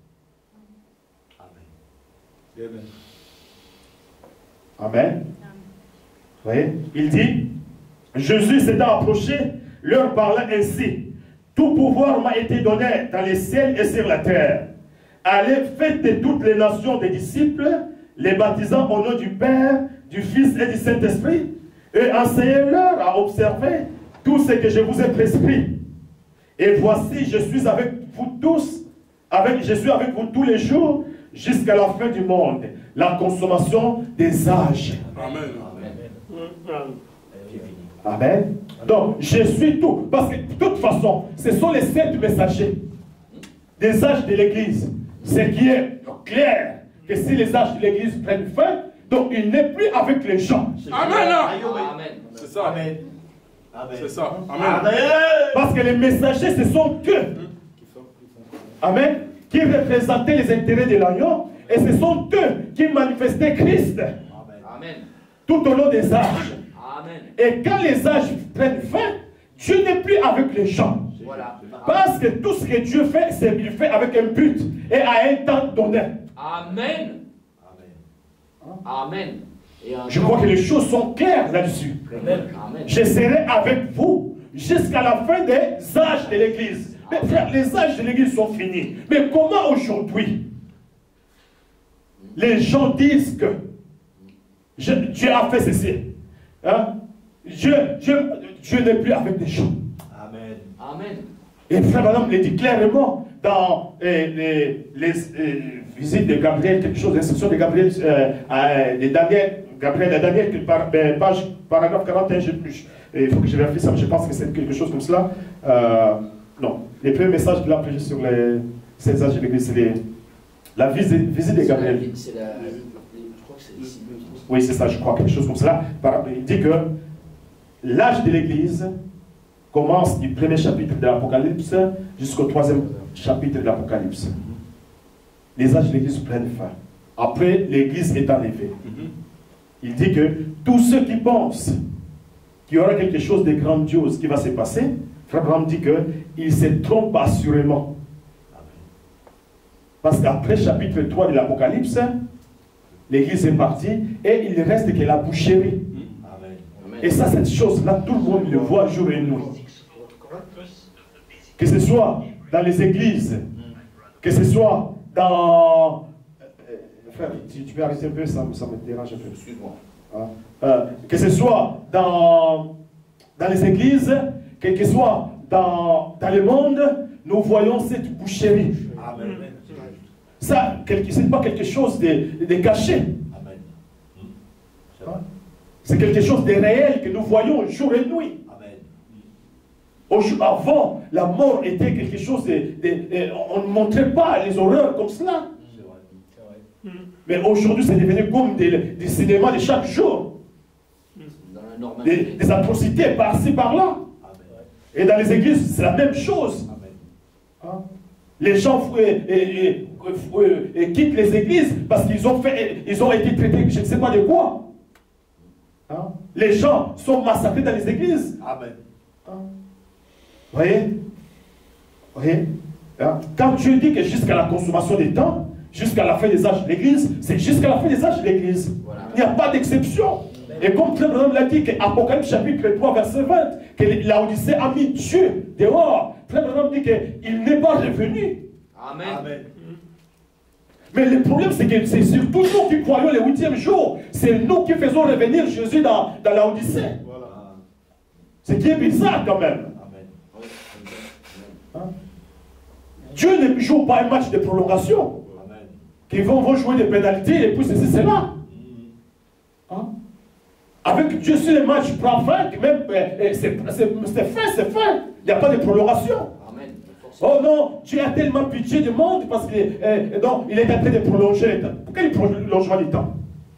Amen. Amen. Vous voyez? Il dit, Jésus s'étant approché, leur parla ainsi. Tout pouvoir m'a été donné dans les ciels et sur la terre. Allez, faites de toutes les nations des disciples, les baptisant au nom du Père, du Fils et du Saint-Esprit, et enseignez-leur à observer tout ce que je vous ai prescrit. Et voici, je suis avec vous tous, je suis avec vous tous les jours, jusqu'à la fin du monde, la consommation des âges. Amen. Amen. Donc, je suis tout. Parce que, de toute façon, ce sont les 7 messagers des âges de l'Église. Ce qui est clair, que si les âges de l'Église prennent fin, donc il n'est plus avec les gens. Amen. Amen. C'est ça. Amen. C'est ça. Amen. Parce que les messagers, ce sont eux. Amen. Qui représentaient les intérêts de l'agneau. Et ce sont eux qui manifestaient Christ. Amen. Tout au long des âges. Amen. Et quand les âges prennent fin, Dieu n'est plus avec les gens. Voilà. Parce que tout ce que Dieu fait, c'est qu'il fait avec un but et à un temps donné. Amen. Amen. Et Je crois que les choses sont claires là-dessus. Amen. Je serai avec vous jusqu'à la fin des âges de l'Église. Mais frère, les âges de l'Église sont finis. Mais comment aujourd'hui les gens disent que Dieu a fait ceci, hein? Dieu n'est plus avec les gens. Amen. Amen. Et frère Madame le dit clairement dans les visites de Gabriel, quelque chose, l'instruction de Gabriel, de Daniel, paragraphe 41, il faut que je vérifie ça, mais je pense que c'est quelque chose comme cela. Non, les premiers messages qu'il a prêché sur ces âges de l'Église, c'est la visite de Gabriel. Je crois que c'est ici. Oui, c'est ça, je crois, quelque chose comme cela. Il dit que l'âge de l'Église commence du premier chapitre de l'Apocalypse jusqu'au 3e chapitre de l'Apocalypse. Les âges de l'Église prennent fin. Après, l'Église est enlevée. Il dit que tous ceux qui pensent qu'il y aura quelque chose de grandiose qui va se passer, Frère Abraham dit qu'ils se trompent assurément. Parce qu'après chapitre 3 de l'Apocalypse, l'Église est partie et il ne reste que la boucherie. Et ça, cette chose-là, tout le monde le voit jour et nuit. Que ce soit dans les églises, que ce soit dans... frère, tu peux arrêter un peu, ça me dérange un peu. Excuse-moi. Que ce soit dans les églises, que ce soit dans le monde, nous voyons cette boucherie. Amen. Ça, ce n'est pas quelque chose de caché. C'est quelque chose de réel que nous voyons jour et nuit. Avant, la mort était quelque chose on ne montrait pas les horreurs comme cela. Mais aujourd'hui, c'est devenu comme des cinémas de chaque jour. Des atrocités par-ci, par-là. Et dans les églises, c'est la même chose. Les gens quittent les églises parce qu'ils ont été traités, je ne sais pas de quoi. Les gens sont massacrés dans les églises. Amen. Vous voyez? Quand Dieu dit que jusqu'à la consommation des temps, jusqu'à la fin des âges de l'Église, c'est jusqu'à la fin des âges de l'Église. Voilà. Il n'y a pas d'exception. Et comme Frère Branham l'a dit, qu'Apocalypse chapitre 3, verset 20, que l'Odyssée a mis Dieu dehors. Frère Branham dit qu'il n'est pas revenu. Amen. Amen. Mais le problème, c'est que c'est surtout nous qui croyons le 8e jour. C'est nous qui faisons revenir Jésus dans l'Odyssée. Voilà. Ce qui est bizarre quand même. Hein? Dieu ne joue pas un match de prolongation. Qu'ils vont jouer des pénalités et puis c'est cela. Hein? Avec Dieu, si le match prend fin, même c'est fin, c'est fin. Il n'y a pas de prolongation. Oh non, Dieu a tellement pitié du monde parce qu'il est en train de prolonger le temps. Pourquoi il prolonge du temps?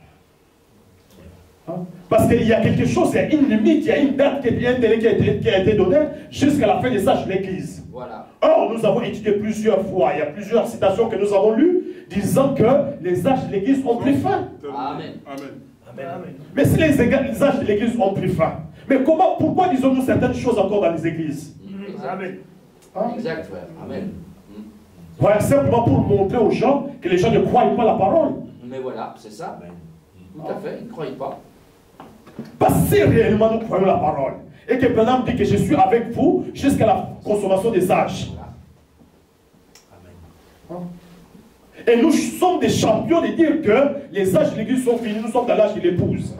Hein? Parce qu'il y a quelque chose, il y a une limite, il y a une date, un délai qui a été donné jusqu'à la fin des âges de l'Église. Voilà. Or, nous avons étudié plusieurs fois, il y a plusieurs citations que nous avons lues disant que les âges de l'Église ont pris fin. Amen. Amen. Mais si les âges de l'Église ont pris fin, mais pourquoi disons-nous certaines choses encore dans les églises? Amen. Hein? Exact, frère. Amen. Voilà, simplement pour montrer aux gens que les gens ne croient pas la parole. Mais voilà, c'est ça. Tout à fait, ils ne croient pas. Parce que si réellement nous croyons la parole, et que Branham dit que je suis avec vous jusqu'à la consommation des âges. Hein? Et nous sommes des champions de dire que les âges de l'Église sont finis, nous sommes dans l'âge de l'épouse.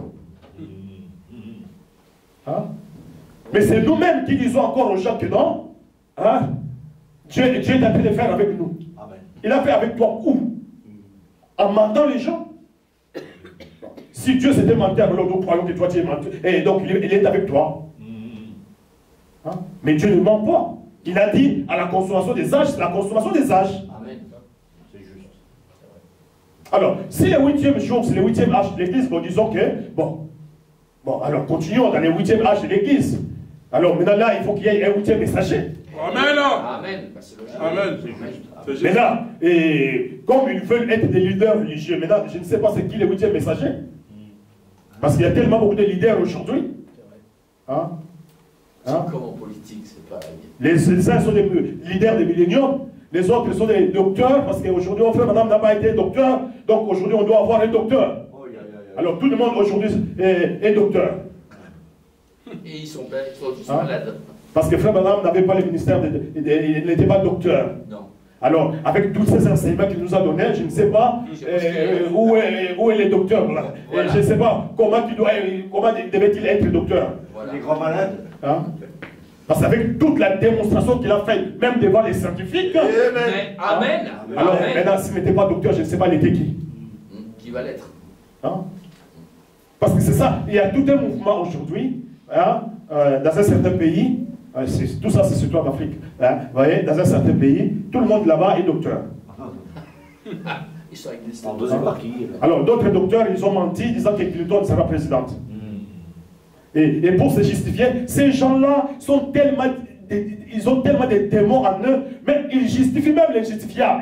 Hein? Mais c'est nous-mêmes qui disons encore aux gens que non. Hein? Dieu est en train de faire avec nous. Amen. Il a fait avec toi où? En mentant les gens. Si Dieu s'était menti, alors nous croyons que toi tu es menti. Et donc il est avec toi. Hein? Mais Dieu ne ment pas. Il a dit à la consommation des âges, c'est la consommation des âges. Amen. C'est juste. Alors, si le 8e jour, c'est le 8e âge de l'Église, nous disons que, bon, alors continuons dans le 8e âge de l'Église. Alors maintenant là, il faut qu'il y ait un 8e messager. Amen. Amen. C'est logique. Amen. Maintenant, et comme ils veulent être des leaders religieux, maintenant, je ne sais pas c'est qui le 8e messager. Parce qu'il y a tellement beaucoup de leaders aujourd'hui. Hein? Comme en politique, c'est pas les uns sont des leaders des milléniums, les autres sont des docteurs, parce qu'aujourd'hui, mon frère, madame n'a pas été docteur, donc aujourd'hui, on doit avoir un docteur. Alors, tout le monde aujourd'hui est docteur. Et ils sont tous malades. Parce que frère, madame n'avait pas le ministère, il n'était pas docteur. Non. Alors, avec tous ces enseignements qu'il nous a donnés, je ne sais pas où est le docteur. Là. Voilà. Je ne sais pas comment devait-il être docteur. Voilà. Les grands malades. Hein? Parce qu'avec toute la démonstration qu'il a faite, même devant les scientifiques. Amen. Alors, maintenant, s'il n'était pas docteur, je ne sais pas, il était qui? Qui va l'être. Hein? Parce que c'est ça, il y a tout un mouvement aujourd'hui, hein, dans un certain pays. Tout ça, c'est surtout en Afrique. Hein, vous voyez, dans un certain pays, tout le monde là-bas est docteur. Ils sont existants. Alors, d'autres docteurs, ils ont menti disant que Clinton sera présidente. Et pour se justifier, ces gens-là sont tellement, ils ont tellement de démons en eux, mais ils justifient même l'injustifiable.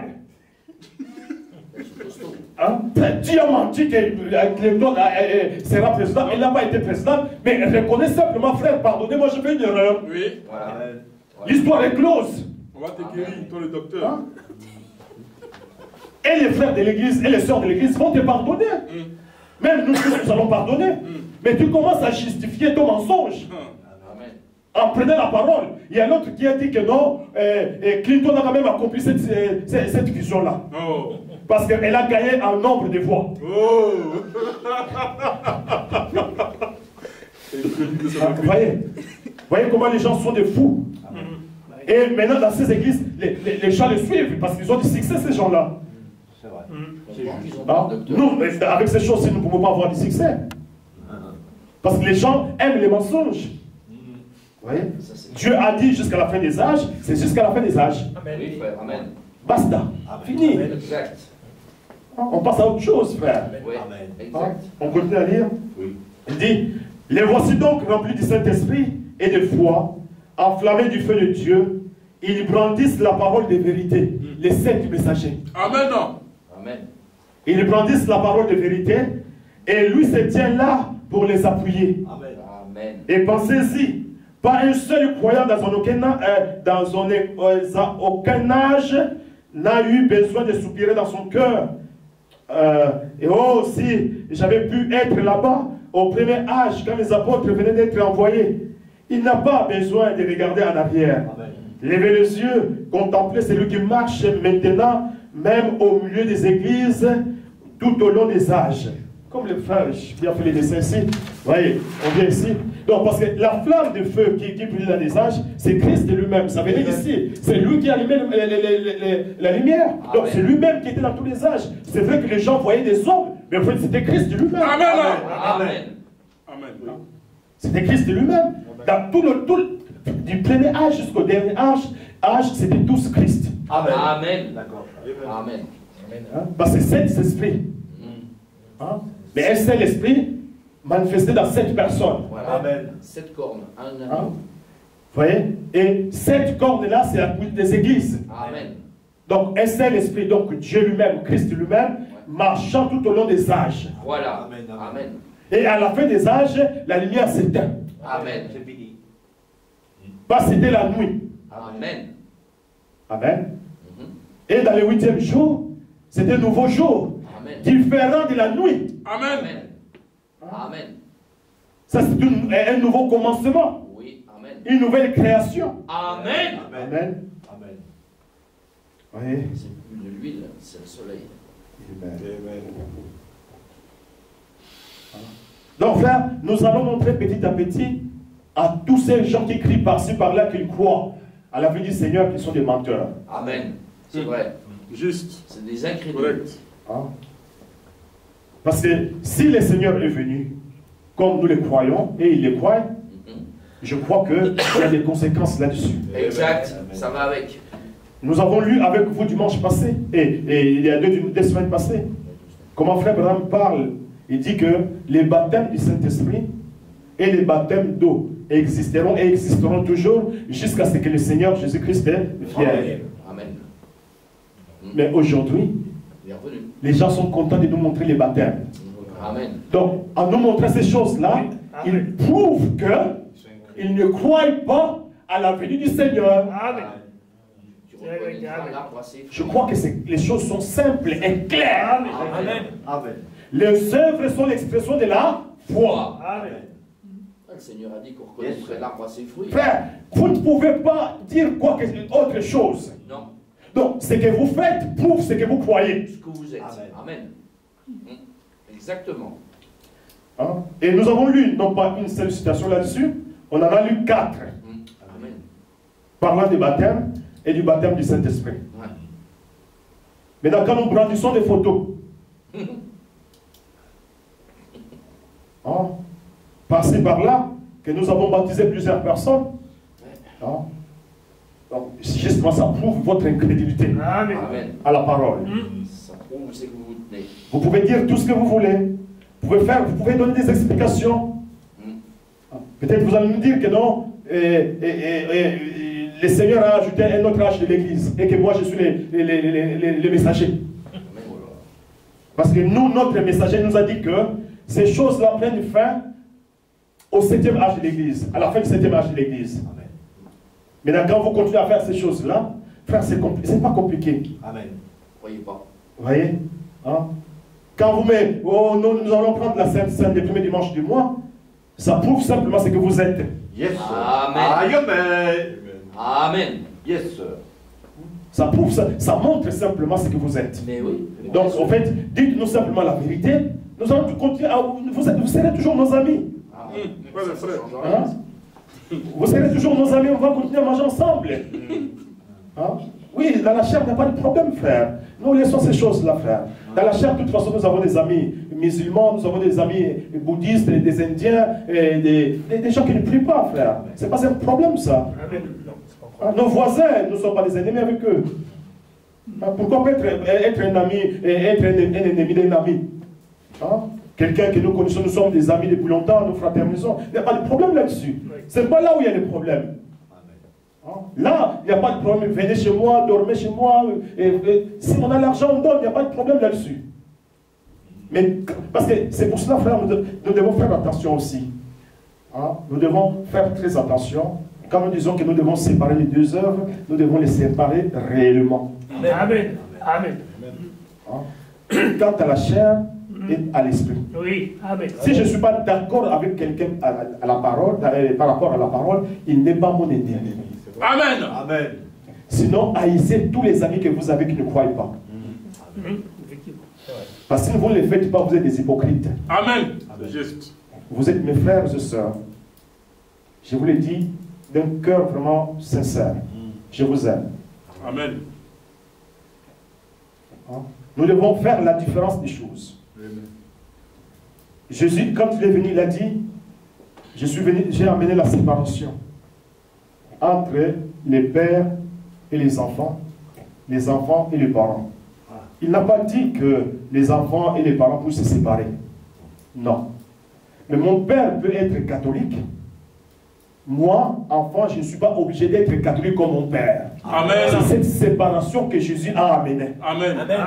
Hein? Dieu a menti que Clinton sera président, il n'a pas été président, mais reconnais simplement, frère, pardonnez-moi, je fais une erreur. Oui. Voilà. L'histoire est close. On va te guérir, toi le docteur. Hein? Et les frères de l'église et les sœurs de l'église vont te pardonner. Même nous tous, nous allons pardonner. Mais tu commences à justifier ton mensonge. En prenant la parole. Il y a l'autre qui a dit que non, Clinton a quand même accompli cette vision-là. Oh. Parce qu'elle a gagné un nombre de voix. Oh. Voyez comment les gens sont des fous. Et maintenant, dans ces églises, les gens les suivent parce qu'ils ont du succès, ces gens-là. C'est vrai. Nous, avec ces choses-ci, nous ne pouvons pas avoir du succès. Parce que les gens aiment les mensonges. Vous voyez? Dieu a dit jusqu'à la fin des âges, c'est jusqu'à la fin des âges. Amen. Oui, frère. Amen. Basta. Fini. Exact. On passe à autre chose, frère. Oui. Exact. On continue à lire. Oui. Il dit, les voici donc remplis du Saint-Esprit et de foi, enflammés du feu de Dieu, ils brandissent la parole de vérité, les 7 messagers. Amen. Amen. Ils brandissent la parole de vérité et lui se tient là pour les appuyer. Amen. Amen. Et pensez-y, pas un seul croyant dans aucun âge n'a eu besoin de soupirer dans son cœur. Et oh, si j'avais pu être là-bas au premier âge, quand les apôtres venaient d'être envoyés, il n'a pas besoin de regarder en arrière. Amen. Levez les yeux, contemplez celui qui marche maintenant, même au milieu des églises, tout au long des âges. comme les frères, qui ont fait les dessins ici. Vous voyez, on vient ici. Donc, parce que la flamme de feu qui brille dans les âges, c'est Christ lui-même. Ça venait d'ici. C'est lui qui allumait la lumière. Donc, c'est lui-même qui était dans tous les âges. C'est vrai que les gens voyaient des hommes, mais en fait, c'était Christ lui-même. Amen. Amen. Amen. C'était Christ lui-même. Dans du premier âge jusqu'au dernier âge, c'était tous Christ. Amen. Amen. D'accord. Amen. Hein? Parce que c'est Saint-Esprit. Hein? Mais un seul esprit manifesté dans 7 personnes. Voilà. Amen. 7 cornes. Hein? Vous voyez? Et 7 cornes-là, c'est la coupe des églises. Amen. Donc, un seul esprit, donc Dieu lui-même, Christ lui-même, marchant tout au long des âges. Voilà. Amen. Amen. Et à la fin des âges, la lumière s'éteint. Amen. C'est fini. Parce que c'était la nuit. Amen. Amen. Et dans le 8e jour, c'était un nouveau jour. Amen. Différent de la nuit. Amen. Amen. Ça, c'est un nouveau commencement. Oui. Amen. Une nouvelle création. Amen. Amen. Amen. Oui. C'est plus de l'huile, c'est le soleil. Amen. Donc, frère, nous allons montrer petit à petit à tous ces gens qui crient par-ci, par-là, qu'ils croient à la venue du Seigneur, qui sont des menteurs. Amen. C'est vrai. Juste. C'est des incrédules. Correct. Hein? Parce que si le Seigneur est venu, comme nous le croyons, et il le croit, je crois qu'il y a des conséquences là-dessus. Exact. Ça va avec. Nous avons lu avec vous dimanche passé, et il y a deux semaines passées, comment frère Abraham parle. Il dit que les baptêmes du Saint-Esprit et les baptêmes d'eau existeront et existeront toujours jusqu'à ce que le Seigneur Jésus-Christ vienne. Amen. Mais aujourd'hui, les gens sont contents de nous montrer les baptêmes. Amen. Donc, en nous montrant ces choses-là, ils prouvent qu'ils ne croient pas à la venue du Seigneur. Amen. Je crois que les choses sont simples et claires. Amen. Amen. Les œuvres sont l'expression de la foi. Amen. Le Seigneur a dit qu'on reconnaîtrait l'arbre à ses fruits. Frère, vous ne pouvez pas dire autre chose. Non. Donc, ce que vous faites prouve ce que vous croyez. Ce que vous êtes. Amen. Exactement. Hein? Et nous avons lu, non pas une seule citation là-dessus, on en a lu 4. Amen. Parlant du baptême et du baptême du Saint-Esprit. Ouais. Maintenant, quand nous brandissons des photos, hein, par-ci par-là, que nous avons baptisé plusieurs personnes, hein, donc, justement, ça prouve votre incrédulité Amen. à la parole. Ça prouve ce que vous tenez. Vous pouvez dire tout ce que vous voulez. Vous pouvez donner des explications. Peut-être vous allez nous dire que non, le Seigneur a ajouté un autre âge de l'Église et que moi je suis les messagers. Parce que nous, notre messager nous a dit que ces choses-là prennent fin au 7e âge de l'Église, à la fin du 7e âge de l'Église. Maintenant, quand vous continuez à faire ces choses-là, frère, c'est pas compliqué. Amen. Croyez pas. Vous voyez, hein? Quand vous mettez, oh, nous allons prendre la Sainte Seine le premier dimanche du mois, ça prouve simplement ce que vous êtes. Yes, sir. Amen. Amen. Amen. Yes, sir. Ça prouve, ça montre simplement ce que vous êtes. Mais oui. Donc, en fait, dites-nous simplement la vérité. Nous allons continuer à, vous serez toujours nos amis. Hein? Vous serez toujours nos amis, on va continuer à manger ensemble. Hein? Oui, dans la chair, il n'y a pas de problème, frère. Nous laissons ces choses-là, frère. Dans la chair, de toute façon, nous avons des amis musulmans, nous avons des amis bouddhistes, des indiens, et des gens qui ne prient pas, frère. Ce n'est pas un problème, ça. Hein? Nos voisins ne sont pas des ennemis avec eux. Hein? Pourquoi être un ami et être un ennemi d'un ami? Hein? Quelqu'un que nous connaissons, nous sommes des amis depuis longtemps, nous fraternisons. Il n'y a pas de problème là-dessus. Ce n'est pas là où il y a des problèmes. Là, il n'y a pas de problème. Venez chez moi, dormez chez moi. Si on a l'argent, on donne. Il n'y a pas de problème là-dessus. Mais parce que c'est pour cela, frère, nous devons faire attention aussi. Hein? Nous devons faire très attention. Quand nous disons que nous devons séparer les deux œuvres, nous devons les séparer réellement. Amen. Amen. Hein? Quant à la chair et à l'esprit. Oui. Amen. Si je ne suis pas d'accord avec quelqu'un à la parole, par rapport à la parole, il n'est pas mon ennemi. Amen. Amen. Sinon, haïssez tous les amis que vous avez qui ne croient pas. Effectivement. Parce que si vous ne le faites pas, vous êtes des hypocrites. Amen. Juste. Vous êtes mes frères et sœurs. Je vous l'ai dit d'un cœur vraiment sincère. Je vous aime. Amen. Nous devons faire la différence des choses. Amen. Jésus, quand il est venu, il a dit, j'ai amené la séparation entre les pères et les enfants et les parents. Il n'a pas dit que les enfants et les parents puissent se séparer. Non. Mais mon père peut être catholique. Moi, enfant, je ne suis pas obligé d'être catholique comme mon père. Amen. C'est cette séparation que Jésus a amenée. Amen. Amen.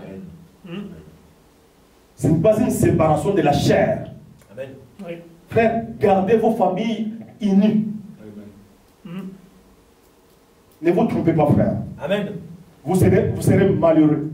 Ce n'est pas une séparation de la chair. Amen. Oui. Frère, gardez vos familles unies. Ne vous trompez pas, frère. Amen. Vous serez malheureux.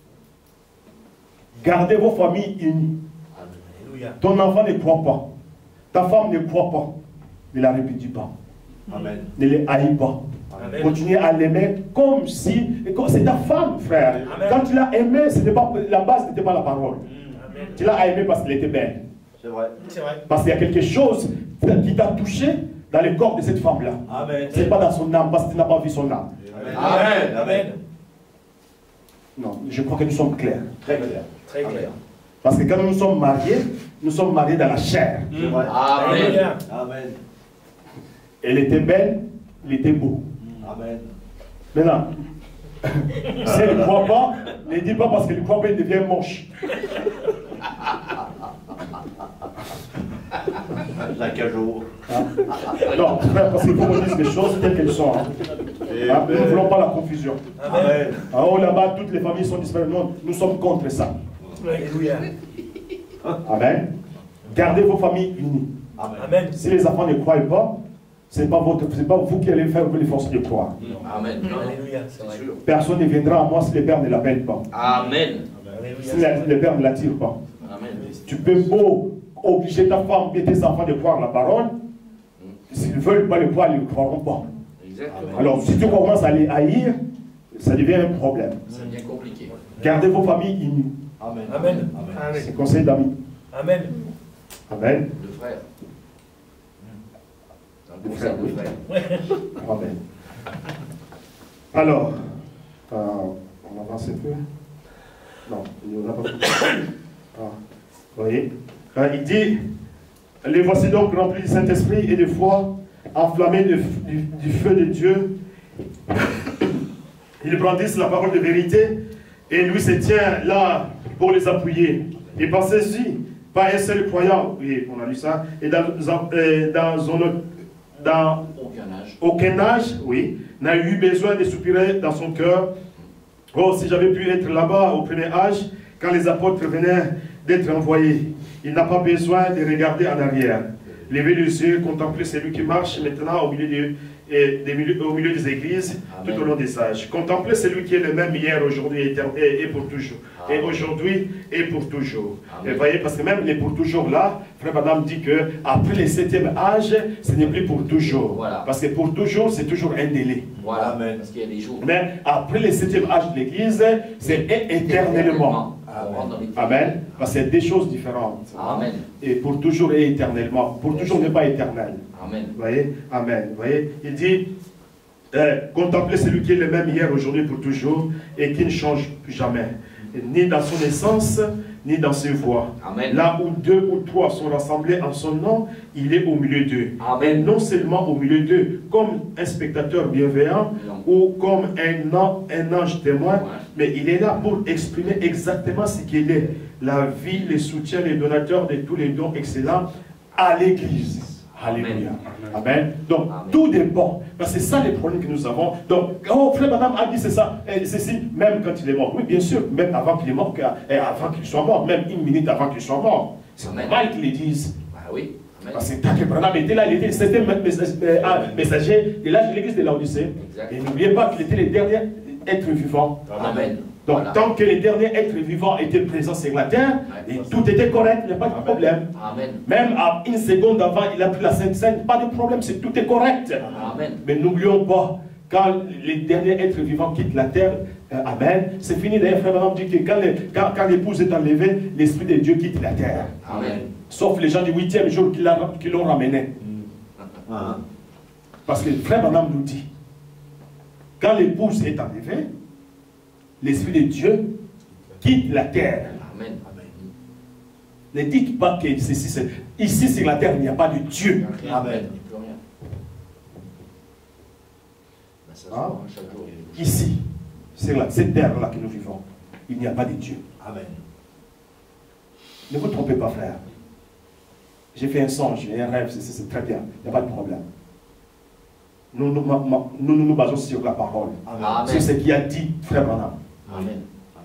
Gardez vos familles unies. Alléluia. Ton enfant ne croit pas. Ta femme ne croit pas. Ne la répudie pas. Amen. Ne les haïs pas. Amen. Continuez à l'aimer comme si... C'est ta femme, frère. Amen. Quand tu l'as aimé, la base n'était pas la parole. Amen. Tu l'as aimé parce qu'elle était belle. C'est vrai. C'est vrai. Parce qu'il y a quelque chose qui t'a touché dans le corps de cette femme-là. Amen. Ce n'est pas dans son âme, parce que tu n'as pas vu son âme. Amen. Amen. Non, je crois que nous sommes clairs. Très clair. Très clair. Parce que quand nous sommes mariés dans la chair. C'est vrai. Amen. Amen. Elle était belle, il était beau. Amen. Maintenant, si elle ne croit pas, ne dis pas parce qu'elle ne croit pas, elle devient moche. Chaque jour. Non, frère, parce qu'il faut qu'on dise les choses telles qu'elles sont. Nous ne voulons pas la confusion. Amen. Oh, là-bas, toutes les familles sont disparues. Non, nous sommes contre ça. Alléluia. Amen. Gardez vos familles unies. Amen. Si les enfants ne croient pas, ce n'est pas vous qui allez faire les forces de croire. Amen. Alléluia. C'est sûr. Personne ne viendra à moi si les pères ne l'appellent pas. Amen. Si les pères ne l'attirent pas. Amen. Tu peux beau obliger ta femme et tes enfants de croire la parole. S'ils ne veulent pas le croire, ils ne croiront pas. Exactement. Alors, si tu commences à les haïr, ça devient un problème. C'est bien compliqué. Gardez vos familles unies. Amen. Amen. C'est le conseil d'amis. Amen. Amen. Le frère. Le frère, Le frère. Amen. Alors, on avance un peu. Non, il n'y en a pas beaucoup. Vous voyez, il dit, les voici donc remplis du Saint-Esprit et de foi, enflammés du feu de Dieu. Ils brandissent la parole de vérité et lui se tient là pour les appuyer. Et pensez-y, pas un seul croyant, oui, on a lu ça, et dans aucun âge, oui, n'a eu besoin de soupirer dans son cœur. Oh, si j'avais pu être là-bas au premier âge, quand les apôtres venaient d'être envoyés, il n'a pas besoin de regarder en arrière. Lever les yeux, contempler celui qui marche maintenant au milieu des églises, Amen. Tout au long des âges. Contempler celui qui est le même hier, aujourd'hui et pour toujours. Amen. Et aujourd'hui et pour toujours. Amen. Et voyez, parce que même les pour toujours là, Frère Madame dit que après le 7e âge, ce n'est plus pour toujours. Voilà. Parce que pour toujours, c'est toujours un délai. Voilà, Amen. Parce qu'il y a des jours. Mais après le 7e âge de l'Église, c'est éternellement. Amen. Amen. Parce que c'est des choses différentes. Amen. Et pour toujours et éternellement. Pour toujours n'est pas éternel. Amen. Vous voyez? Amen. Vous voyez? Il dit, contemplez celui qui est le même hier, aujourd'hui, pour toujours, et qui ne change plus jamais. Ni dans son essence, ni dans ses voies. Amen. Là où 2 ou 3 sont rassemblés en son nom, il est au milieu d'eux. Et non seulement au milieu d'eux, comme un spectateur bienveillant, ou comme un ange témoin, mais il est là pour exprimer exactement ce qu'il est. La vie, les soutiens, les donateurs de tous les dons excellents à l'Église. Alléluia. Amen. Donc, tout dépend. Parce que c'est ça les problèmes que nous avons. Donc, oh, frère, madame a dit c'est ça, ceci, même quand il est mort. Oui, bien sûr, même avant qu'il est mort, avant qu'il soit mort, même 1 minute avant qu'il soit mort. C'est normal qu'ils le disent. Ah oui. Amen. Parce que tant que Branham était là, c'était un messager de l'âge de l'église de l'Odyssée. Et n'oubliez pas qu'il était le dernier être vivant. Amen. Donc, tant que les derniers êtres vivants étaient présents sur la terre, et tout était correct, il n'y a pas de problème. Amen. Même à 1 seconde avant, il a pris la Sainte Seine, pas de problème, tout est correct. Amen. Mais n'oublions pas, quand les derniers êtres vivants quittent la terre, amen, c'est fini. D'ailleurs, frère Branham dit que quand l'épouse est enlevée, l'Esprit de Dieu quitte la terre. Amen. Sauf les gens du 8e jour qui l'ont ramené. Parce que frère Branham nous dit, quand l'épouse est enlevée, l'Esprit de Dieu quitte la terre. Amen. Ne dites pas que ici sur la terre, il n'y a pas de Dieu. Amen. Ici, sur cette terre-là que nous vivons, il n'y a pas de Dieu. Amen. Ne vous trompez pas, frère. J'ai fait un songe et un rêve, c'est très bien, il n'y a pas de problème. Nous nous basons sur la parole. Amen. C'est ce qu'il a dit, frère Branham. Amen.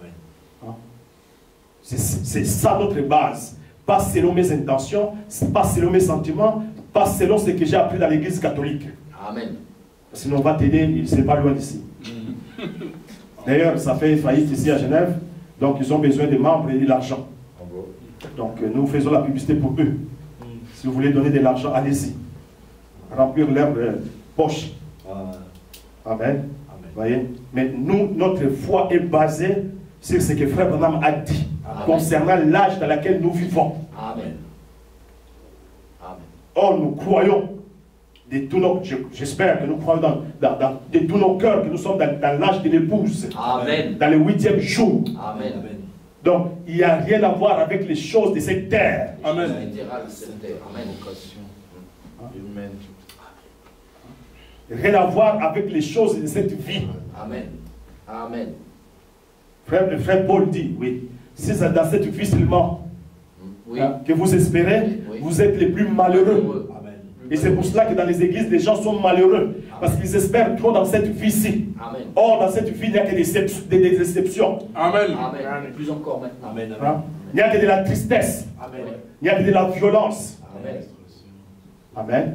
C'est ça notre base. Pas selon mes intentions, pas selon mes sentiments, pas selon ce que j'ai appris dans l'église catholique. Amen. Sinon on va t'aider, c'est pas loin d'ici. D'ailleurs, ça fait faillite ici à Genève, donc ils ont besoin des membres et de l'argent. Donc nous faisons la publicité pour eux. Si vous voulez donner de l'argent, allez-y. Remplir leur poche. Amen. Voyez? Mais nous, notre foi est basée sur ce que frère Branham a dit. Amen. Concernant l'âge dans lequel nous vivons. Amen. Amen. Or, nous croyons de tout nos, j'espère que nous croyons de tous nos cœurs que nous sommes dans l'âge de l'épouse. Amen. Dans le 8e jour. Amen. Donc, il n'y a rien à voir avec les choses de cette terre. Amen. Amen. Rien à voir avec les choses de cette vie. Amen. Amen. Frère Paul dit, oui, si c'est dans cette vie seulement oui. Que vous espérez, oui. Vous êtes les plus malheureux. Amen. Et c'est pour cela que dans les églises, les gens sont malheureux. Amen. Parce qu'ils espèrent trop dans cette vie-ci. Or, dans cette vie, il n'y a que des déceptions. Amen. Amen. Plus encore maintenant. Amen. Hein? Il n'y a que de la tristesse. Amen. Il n'y a que de la violence. Amen. Amen.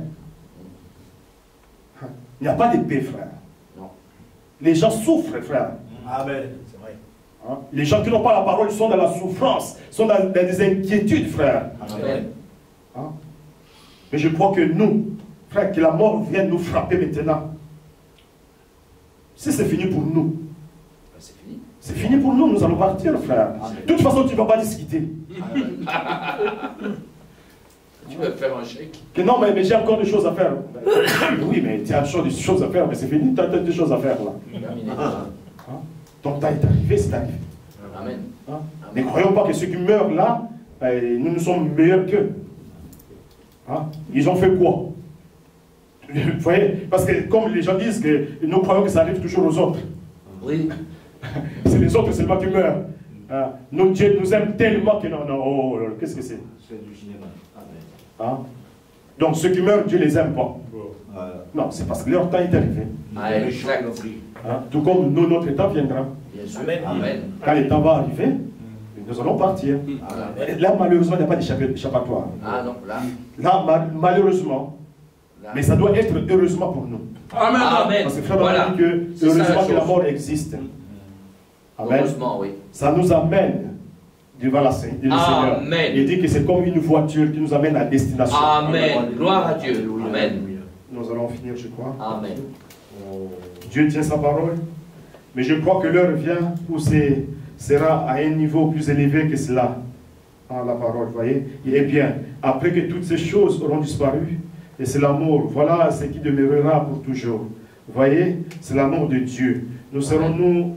Il n'y a pas de paix, frère. Non. Les gens souffrent, frère. Amen. C'est vrai. Hein? Les gens qui n'ont pas la parole sont dans la souffrance, sont dans des inquiétudes, frère. Amen. Hein? Mais je crois que nous, frère, que la mort vienne nous frapper maintenant. Si c'est fini pour nous, c'est fini. C'est fini pour nous, nous allons partir, frère. Amen. De toute façon, tu ne vas pas discuter. Tu vas faire un chèque. Que non, mais j'ai encore des choses à faire. Oui, mais tu as des choses à faire, mais c'est fini, tu as des choses à faire là. Hein? Ton temps est arrivé, c'est arrivé. Amen. Hein? Ne croyons pas que ceux qui meurent là, nous sommes meilleurs qu'eux. Hein? Ils ont fait quoi? Vous voyez? Parce que comme les gens disent que nous croyons que ça arrive toujours aux autres. Oui. C'est les autres seulement qui meurent. Hein? Nous, Dieu nous aime tellement que non, oh, qu'est-ce que c'est? C'est du cinéma. Hein? Donc ceux qui meurent, Dieu les aime pas. Non, c'est parce que leur temps est arrivé. Hein? Tout comme nous, notre temps viendra. Bien sûr. Amen. Quand le temps va arriver, nous allons partir. Amen. Là, malheureusement, il n'y a pas d'échappatoire. Ah non, là. Là, malheureusement. Là. Mais ça doit être heureusement pour nous. Amen. Amen. Parce que frère, voilà. Dit que heureusement que la mort existe. Amen. Heureusement, oui. Ça nous amène devant le Seigneur. Amen. Il dit que c'est comme une voiture qui nous amène à destination. Amen. Gloire à Dieu. Amen. Nous allons finir, je crois. Amen. Dieu tient sa parole. Mais je crois que l'heure vient où sera à un niveau plus élevé que cela. Ah, la parole, vous voyez. Eh bien, après que toutes ces choses auront disparu, et c'est l'amour, voilà ce qui demeurera pour toujours. Vous voyez, c'est l'amour de Dieu. Nous serons,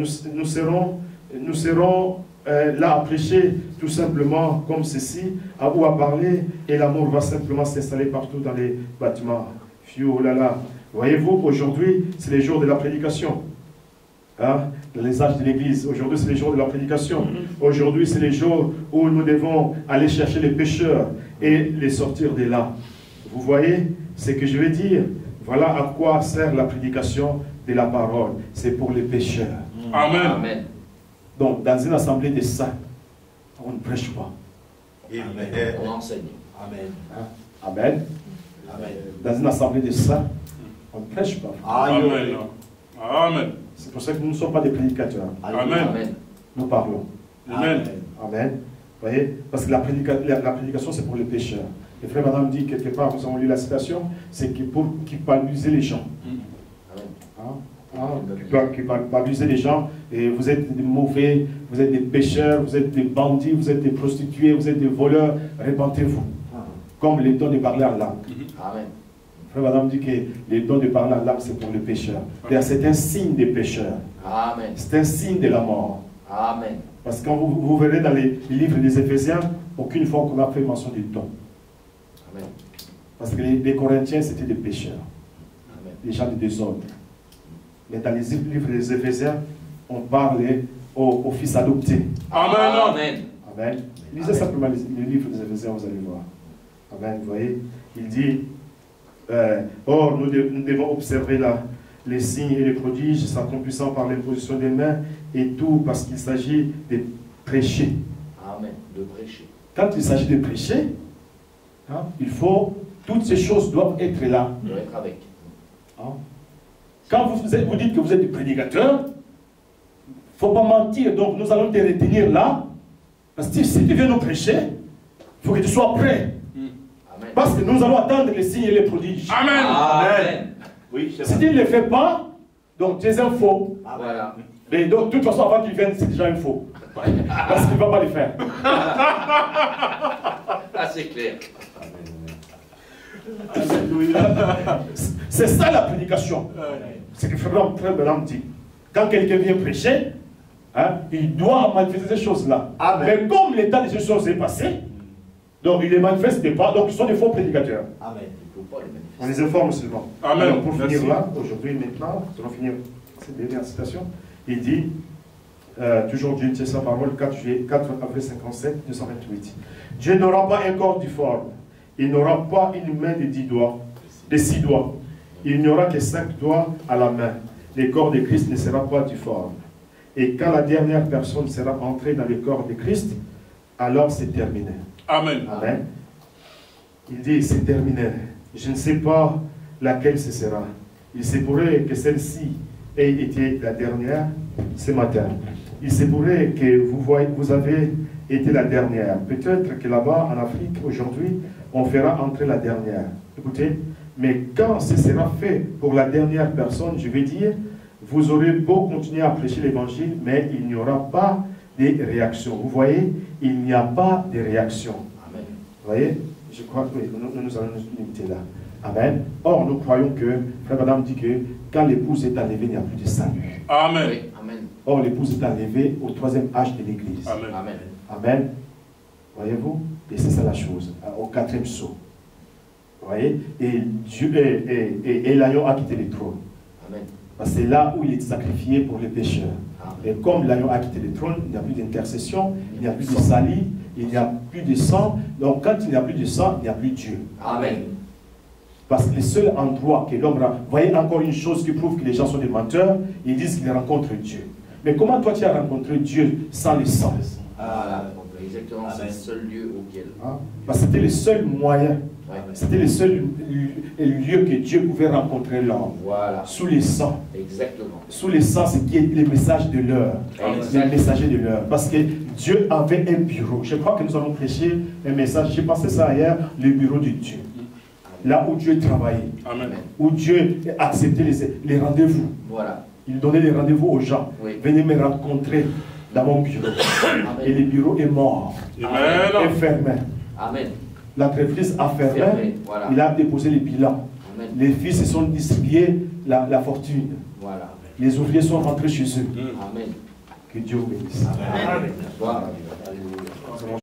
nous serons là à prêcher tout simplement comme ceci, ou à parler, et l'amour va simplement s'installer partout dans les bâtiments. Oh là là. Voyez-vous, aujourd'hui, c'est les jours de la prédication. Hein? Dans les âges de l'Église. Aujourd'hui, c'est les jours de la prédication. Aujourd'hui, c'est les jours où nous devons aller chercher les pécheurs et les sortir de là. Vous voyez ce que je veux dire? Voilà à quoi sert la prédication de la parole. C'est pour les pécheurs. Amen. Amen. Donc, dans une assemblée de saints, on ne prêche pas. Amen. On enseigne. Amen. Hein? Amen. Amen. Dans une assemblée de saints, on ne prêche pas. Amen. Amen. C'est pour ça que nous ne sommes pas des prédicateurs. Amen. Nous parlons. Amen. Amen. Vous voyez? Parce que la prédication, c'est pour les pécheurs. Et frère Madame dit quelque part, nous avons lu la citation, c'est pour qui paralysait les gens. Amen. Hein? qui va abuser les gens, et vous êtes des mauvais, vous êtes des pécheurs, vous êtes des bandits, vous êtes des prostituées, vous êtes des voleurs, répentez-vous. Comme les dons de parler en langue. Amen. Frère Madame dit que les dons de parler en langue, c'est pour les pécheurs. C'est un signe des pécheurs. Amen. C'est un signe de la mort. Amen. Parce que quand vous verrez dans les livres des Éphésiens, aucune fois qu'on a fait mention du don. Amen. Parce que les Corinthiens, c'était des pécheurs. Amen. Des gens de désordre. Mais dans les livres des Éphésiens, on parle aux fils adoptés. Amen. Amen. Amen. Lisez simplement les livres des Éphésiens, vous allez voir. Amen. Vous voyez, il dit, or nous devons observer les signes et les prodiges s'accomplissant par l'imposition des mains, et tout parce qu'il s'agit de prêcher. Amen. De prêcher. Quand il s'agit de prêcher, il faut, toutes ces choses doivent être là. Doit être avec. Quand vous dites que vous êtes des prédicateurs, il ne faut pas mentir, donc nous allons te retenir là, parce que si tu viens nous prêcher, il faut que tu sois prêt. Amen. Parce que nous allons attendre les signes et les prodiges. Amen. Amen. Oui, Si tu ne le fais pas, donc tu es un faux. Voilà. Mais donc, de toute façon, avant qu'il vienne, c'est déjà un faux. Parce qu'il ne va pas le faire. Ah, c'est clair. C'est ça la prédication. C'est que Frère Branham dit. Quand quelqu'un vient prêcher, il doit manifester ces choses-là. Mais comme l'état de ces choses est passé, donc il ne les manifeste pas, donc ils sont des faux prédicateurs. Amen. Il ne faut pas les manifester. On les informe seulement. Amen. Alors, pour Merci. finir là, aujourd'hui, maintenant, nous allons finir cette dernière citation. Il dit, toujours Dieu tient sa parole, 4 avril 57, 228. Dieu n'aura pas un corps difforme. Il n'aura pas une main de 10 doigts, de 6 doigts. Il n'y aura que 5 doigts à la main. Le corps de Christ ne sera pas difforme. Et quand la dernière personne sera entrée dans le corps de Christ, alors c'est terminé. Amen. Amen. Il dit, c'est terminé. Je ne sais pas laquelle ce sera. Il se pourrait que celle-ci ait été la dernière ce matin. Il se pourrait que vous avez été la dernière. Peut-être que là-bas, en Afrique, aujourd'hui, on fera entrer la dernière. Écoutez, mais quand ce sera fait pour la dernière personne, je vais dire, vous aurez beau continuer à prêcher l'évangile, mais il n'y aura pas de réaction. Vous voyez, il n'y a pas de réaction. Amen. Vous voyez, je crois que oui, nous allons nous limiter là. Amen. Or, nous croyons que, Frère Madame dit que quand l'épouse est enlevée, il n'y a plus de salut. Amen. Oui. Amen. Or, l'épouse est enlevée au 3e âge de l'Église. Amen. Amen. Amen. Voyez-vous? Et c'est ça la chose. Au 4e saut. Vous voyez? Et Dieu et l'agneau a quitté le trône. Amen. Parce que c'est là où il est sacrifié pour les pécheurs. Et comme l'agneau a quitté le trône, il n'y a plus d'intercession, il n'y a plus de salut, il n'y a plus de sang. Donc quand il n'y a plus de sang, il n'y a plus de Dieu. Amen. Parce que le seul endroit que l'homme... Vous voyez encore une chose qui prouve que les gens sont des menteurs, ils disent qu'ils rencontrent Dieu. Mais comment toi tu as rencontré Dieu sans le sang? Voilà. Exactement, c'est le seul lieu auquel. Parce que c'était le seul moyen. Ouais. C'était le seul lieu que Dieu pouvait rencontrer l'homme. Voilà. Sous les sangs. Exactement. Sous les sangs, c'est qui est le message de l'heure. Le messager de l'heure. Parce que Dieu avait un bureau. Je crois que nous allons prêcher un message. J'ai pensé ça hier, le bureau de Dieu. Là où Dieu travaillait. Amen. Où Dieu acceptait les rendez-vous. Voilà. Il donnait les rendez-vous aux gens. Oui. Venez me rencontrer dans mon bureau. Et le bureau est mort. Amen. Est fermé. Amen. L'entreprise a fermé. Voilà. Il a déposé les bilans. Amen. Les fils se sont distribués la fortune. Voilà. Les ouvriers sont rentrés chez eux. Amen. Que Dieu vous bénisse. Amen. Voilà.